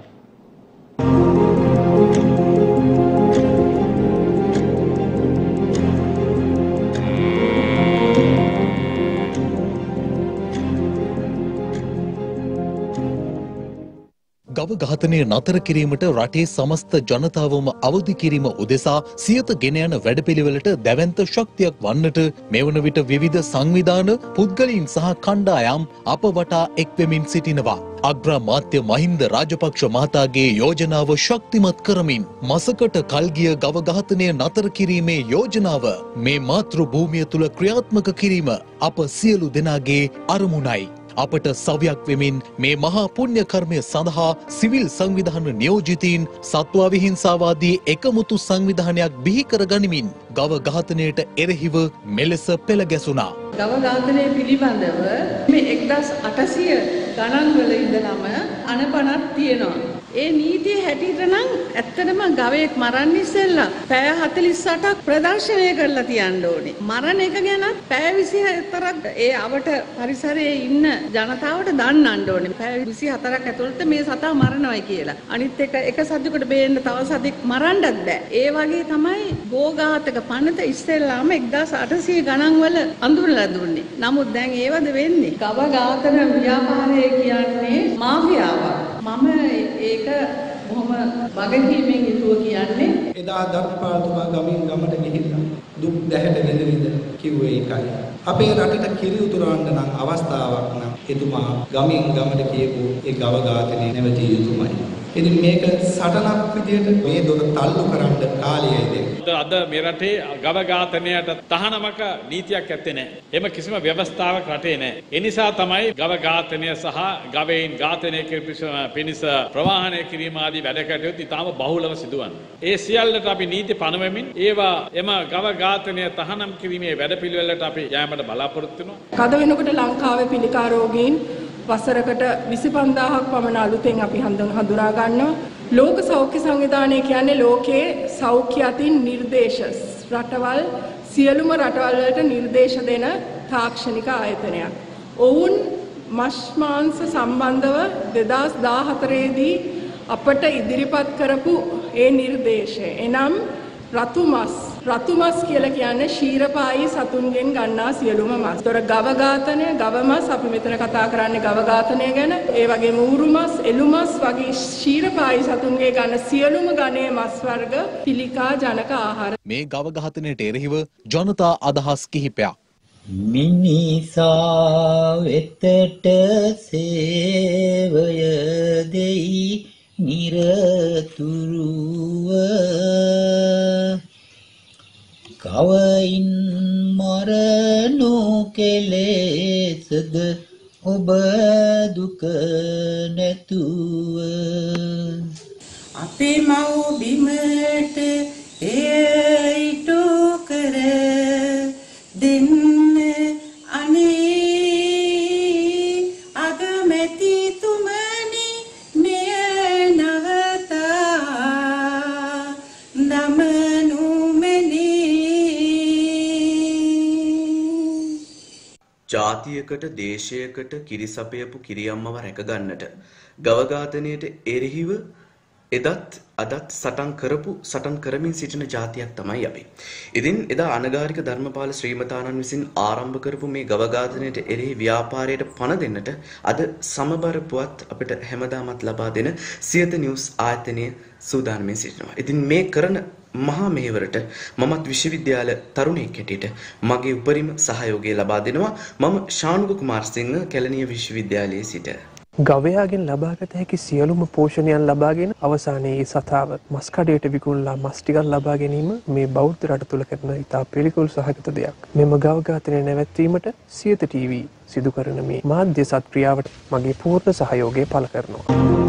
ගව ඝාතනය නතර කිරීමට රටේ සමස්ත ජනතාවම අවදි කිරීම උදෙසා සියත ගෙන යන වැඩපිළිවෙලට දැවැන්ත ශක්තියක් වන්නට මෙවන විට විවිධ සංවිධාන, පුද්ගලයන් සහ කණ්ඩායම් අප වටා එක්වෙමින් සිටිනවා. අග්‍රාමාත්‍ය මහින්ද රාජපක්ෂ මහතාගේ යෝජනාව ශක්තිමත් කරමින් මසකට කල්ගිය ගව ඝාතනය නතර කිරීමේ යෝජනාව මේ මාතෘ භූමිය තුල ක්‍රියාත්මක කිරීම අප සියලු දෙනාගේ අරමුණයි. අපට සවයක් වෙමින් මේ මහා පුණ්‍ය කර්මය සඳහා සිවිල් සංවිධාන නියෝජිතයින් සත්ව විහිංසාවාදී එකමුතු සංවිධානයක් බිහි කර ගනිමින් ගව ඝාතනයට එරෙහිව මෙලෙස පෙළ ගැසුණා. ගව ඝාතනය පිළිබඳව මේ එක්දහස් අටසිය ගණන් වල ඉඳලම අනපනක් තියෙනවා. ඒ නීතිය හැටියට නම් ඇත්තටම ගවයෙක් මරන්න ඉස්සෙල්ලා පැය හතළිස් අටක් ප්‍රදර්ශනය කරලා තියන්න ඕනේ. මරණ එක ගැන පැය විසිහතරක් ඒ අවට පරිසරයේ ඉන්න ජනතාවට දන්නන්න ඕනේ. පැය විසිහතරක් ඇතුළත මේ සතා මරණවයි කියලා. අනිත් එක එක සතෙකුට බේන්න තව සතෙක් මරන්නත් බෑ. ඒ වගේ තමයි ගෝඝාතක පනත ඉස්සෙල්ලාම එක්දහස් අටසිය ගණන් වල අඳුරලා දුන්නේ. නමුත් දැන් ඒවද වෙන්නේ? ගව ඝාතන ව්‍යාපාරය කියන්නේ මාෆියාවක්. මම ඒක බොහොම වගකීමෙන් යුතුව කියන්නේ එදා ධර්මපාලතුමා ගමින් ගමට ගිහිල්ලා දුක් දැහැට විඳ විඳ කිව්වේ ඒකයි. අපේ රටට කිරි උතුරවන්න නම් අවස්ථාවක් නම් එතුමා ගමින් ගමට කියපු ඒ ගව ඝාතනය නැවතිය යුතුමයි. ඉතින් මේක සටනක් විදියට මේ දොර තල්ලු කරන්න කාලයයි දෙන්නේ. අද මේ රටේ ගව ඝාතනයට තහනමක නීතියක් ඇත්තේ නැහැ. එම කිසිම ව්‍යවස්ථාවක් රටේ නැහැ. ඒ නිසා තමයි ගව ඝාතනය සහ ගවයින් ඝාතනය කිරීම පිණිස ප්‍රවාහනය කිරීම ආදී වැඩ කටයුතු ඉතාම බහුලව සිදුවන්නේ. ඒ සියල්ලට අපි නීති පනවමින් ඒවා එම ගව ඝාතනය තහනම් කිරීමේ වැඩපිළිවෙලට අපි යෑමට බලාපොරොත්තු වෙනවා. කද වෙනකොට ලංකාවේ පිළිකා රෝගීන් වසරකට විසි පන්දාහක් පමණ අලුතෙන් අපි හඳුනා ගන්නවා. ලෝක සෞඛ්‍ය සංවිධානය කියන්නේ ලෝකයේ සෞඛ්‍ය අතින් නිර්දේශ රටවල් සියලුම රටවල් වලට නිර්දේශ දෙන තාක්ෂණික ආයතනයක්. ඔවුන් මස් මාංශ සම්බන්ධව දෙදහස් දාහතරේ දී අපට ඉදිරිපත් කරපු ඒ නිර්දේශය. එනම් රතු මස් රතු මස් කියලා කියන්නේ ශීරපායි සතුන්ගෙන් ගන්නා සියලුම මස්. ඒතර ගව ඝාතනය, ගව මස් අපි මෙතන කතා කරන්නේ ගව ඝාතනය ගැන. ඒ වගේම ඌරු මස්, එළු මස් වගේ ශීරපායි සතුන්ගේ ගන්න සියලුම ගණයේ මස් වර්ග පිළිකා ජනක ආහාර. මේ ගව ඝාතනයට එරෙහිව ජනතා අදහස් කිහිපයක්. මිනිසා වෙතට සේවය දෙයි නිරතුරුව කවයින් මරණු කෙලෙසද ඔබ දුක නැතුව අපේ මව් බිමට එය ඉටු කර දෙන්න අනේ අගමැති තුමනි මෙය නවතා දමනු ජාතියකට දේශයකට කිරිසපයපු කිරියම්මව රැකගන්නට ගව ඝාතනයට එරෙහිව එදත් අදත් සටන් කරපු සටන් කරමින් සිටින ජාතියක් තමයි අපි. ඉතින් එදා අනගාരിക ධර්මපාල ශ්‍රීමතාණන් විසින් ආරම්භ කරපු මේ ගව ඝාතනයට එරෙහි ව්‍යාපාරයට පණ දෙන්නට අද සමබර පුවත් අපිට හැමදාමත් ලබා දෙන සියත නිවුස් ආයතනය සූදානම්ව සිටිනවා. ඉතින් මේ කරන මහා මෙහෙවරට මමත් විශ්වවිද්‍යාල තරුණයෙක් හැටියට මගේ උපරිම සහයෝගය ලබා දෙනවා. මම ශානුක කුමාරසිංහ කැලණිය විශ්වවිද්‍යාලයේ සිට ගවයාගෙන් ලබාගත හැකි සියලුම පෝෂණයන් ලබාගෙන අවසානයේ සතාව මස් කඩේට විකුණලා මස් ටිකක් ලබා ගැනීම මේ බෞද්ධ රට තුල කරන ඉතා පිළිකුල් සහගත දෙයක්. මෙම ගව ඝාතනය නැවැත්වීමට සියත ටීවී සිදු කරන මේ මාධ්‍ය සත්ක්‍රියාවට මගේ පූර්ණ සහයෝගය පළ කරනවා.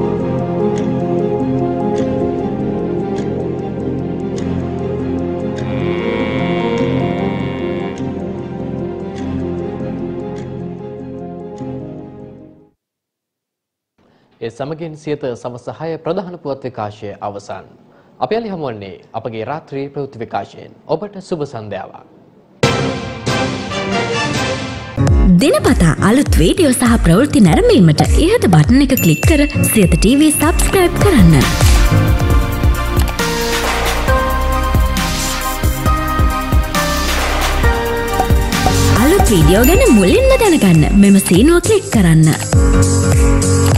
ඒ සමගින් සියත සවස හය ප්‍රධාන පුවත් විකාශය අවසන්. අපි අලි හමුවන්නේ අපගේ රාත්‍රී ප්‍රවෘත්ති විකාශයෙන්. ඔබට සුබ සන්ධ්‍යාවක්. දිනපතා අලුත් වීඩියෝ සහ ප්‍රවෘත්ති නැරඹීමට ඉහත බටන් එක ක්ලික් කර සියත ටීවී සබ්ස්ක්‍රයිබ් කරන්න. අලුත් වීඩියෝ ගැන මුලින්ම දැනගන්න මෙම සීනුව ක්ලික් කරන්න.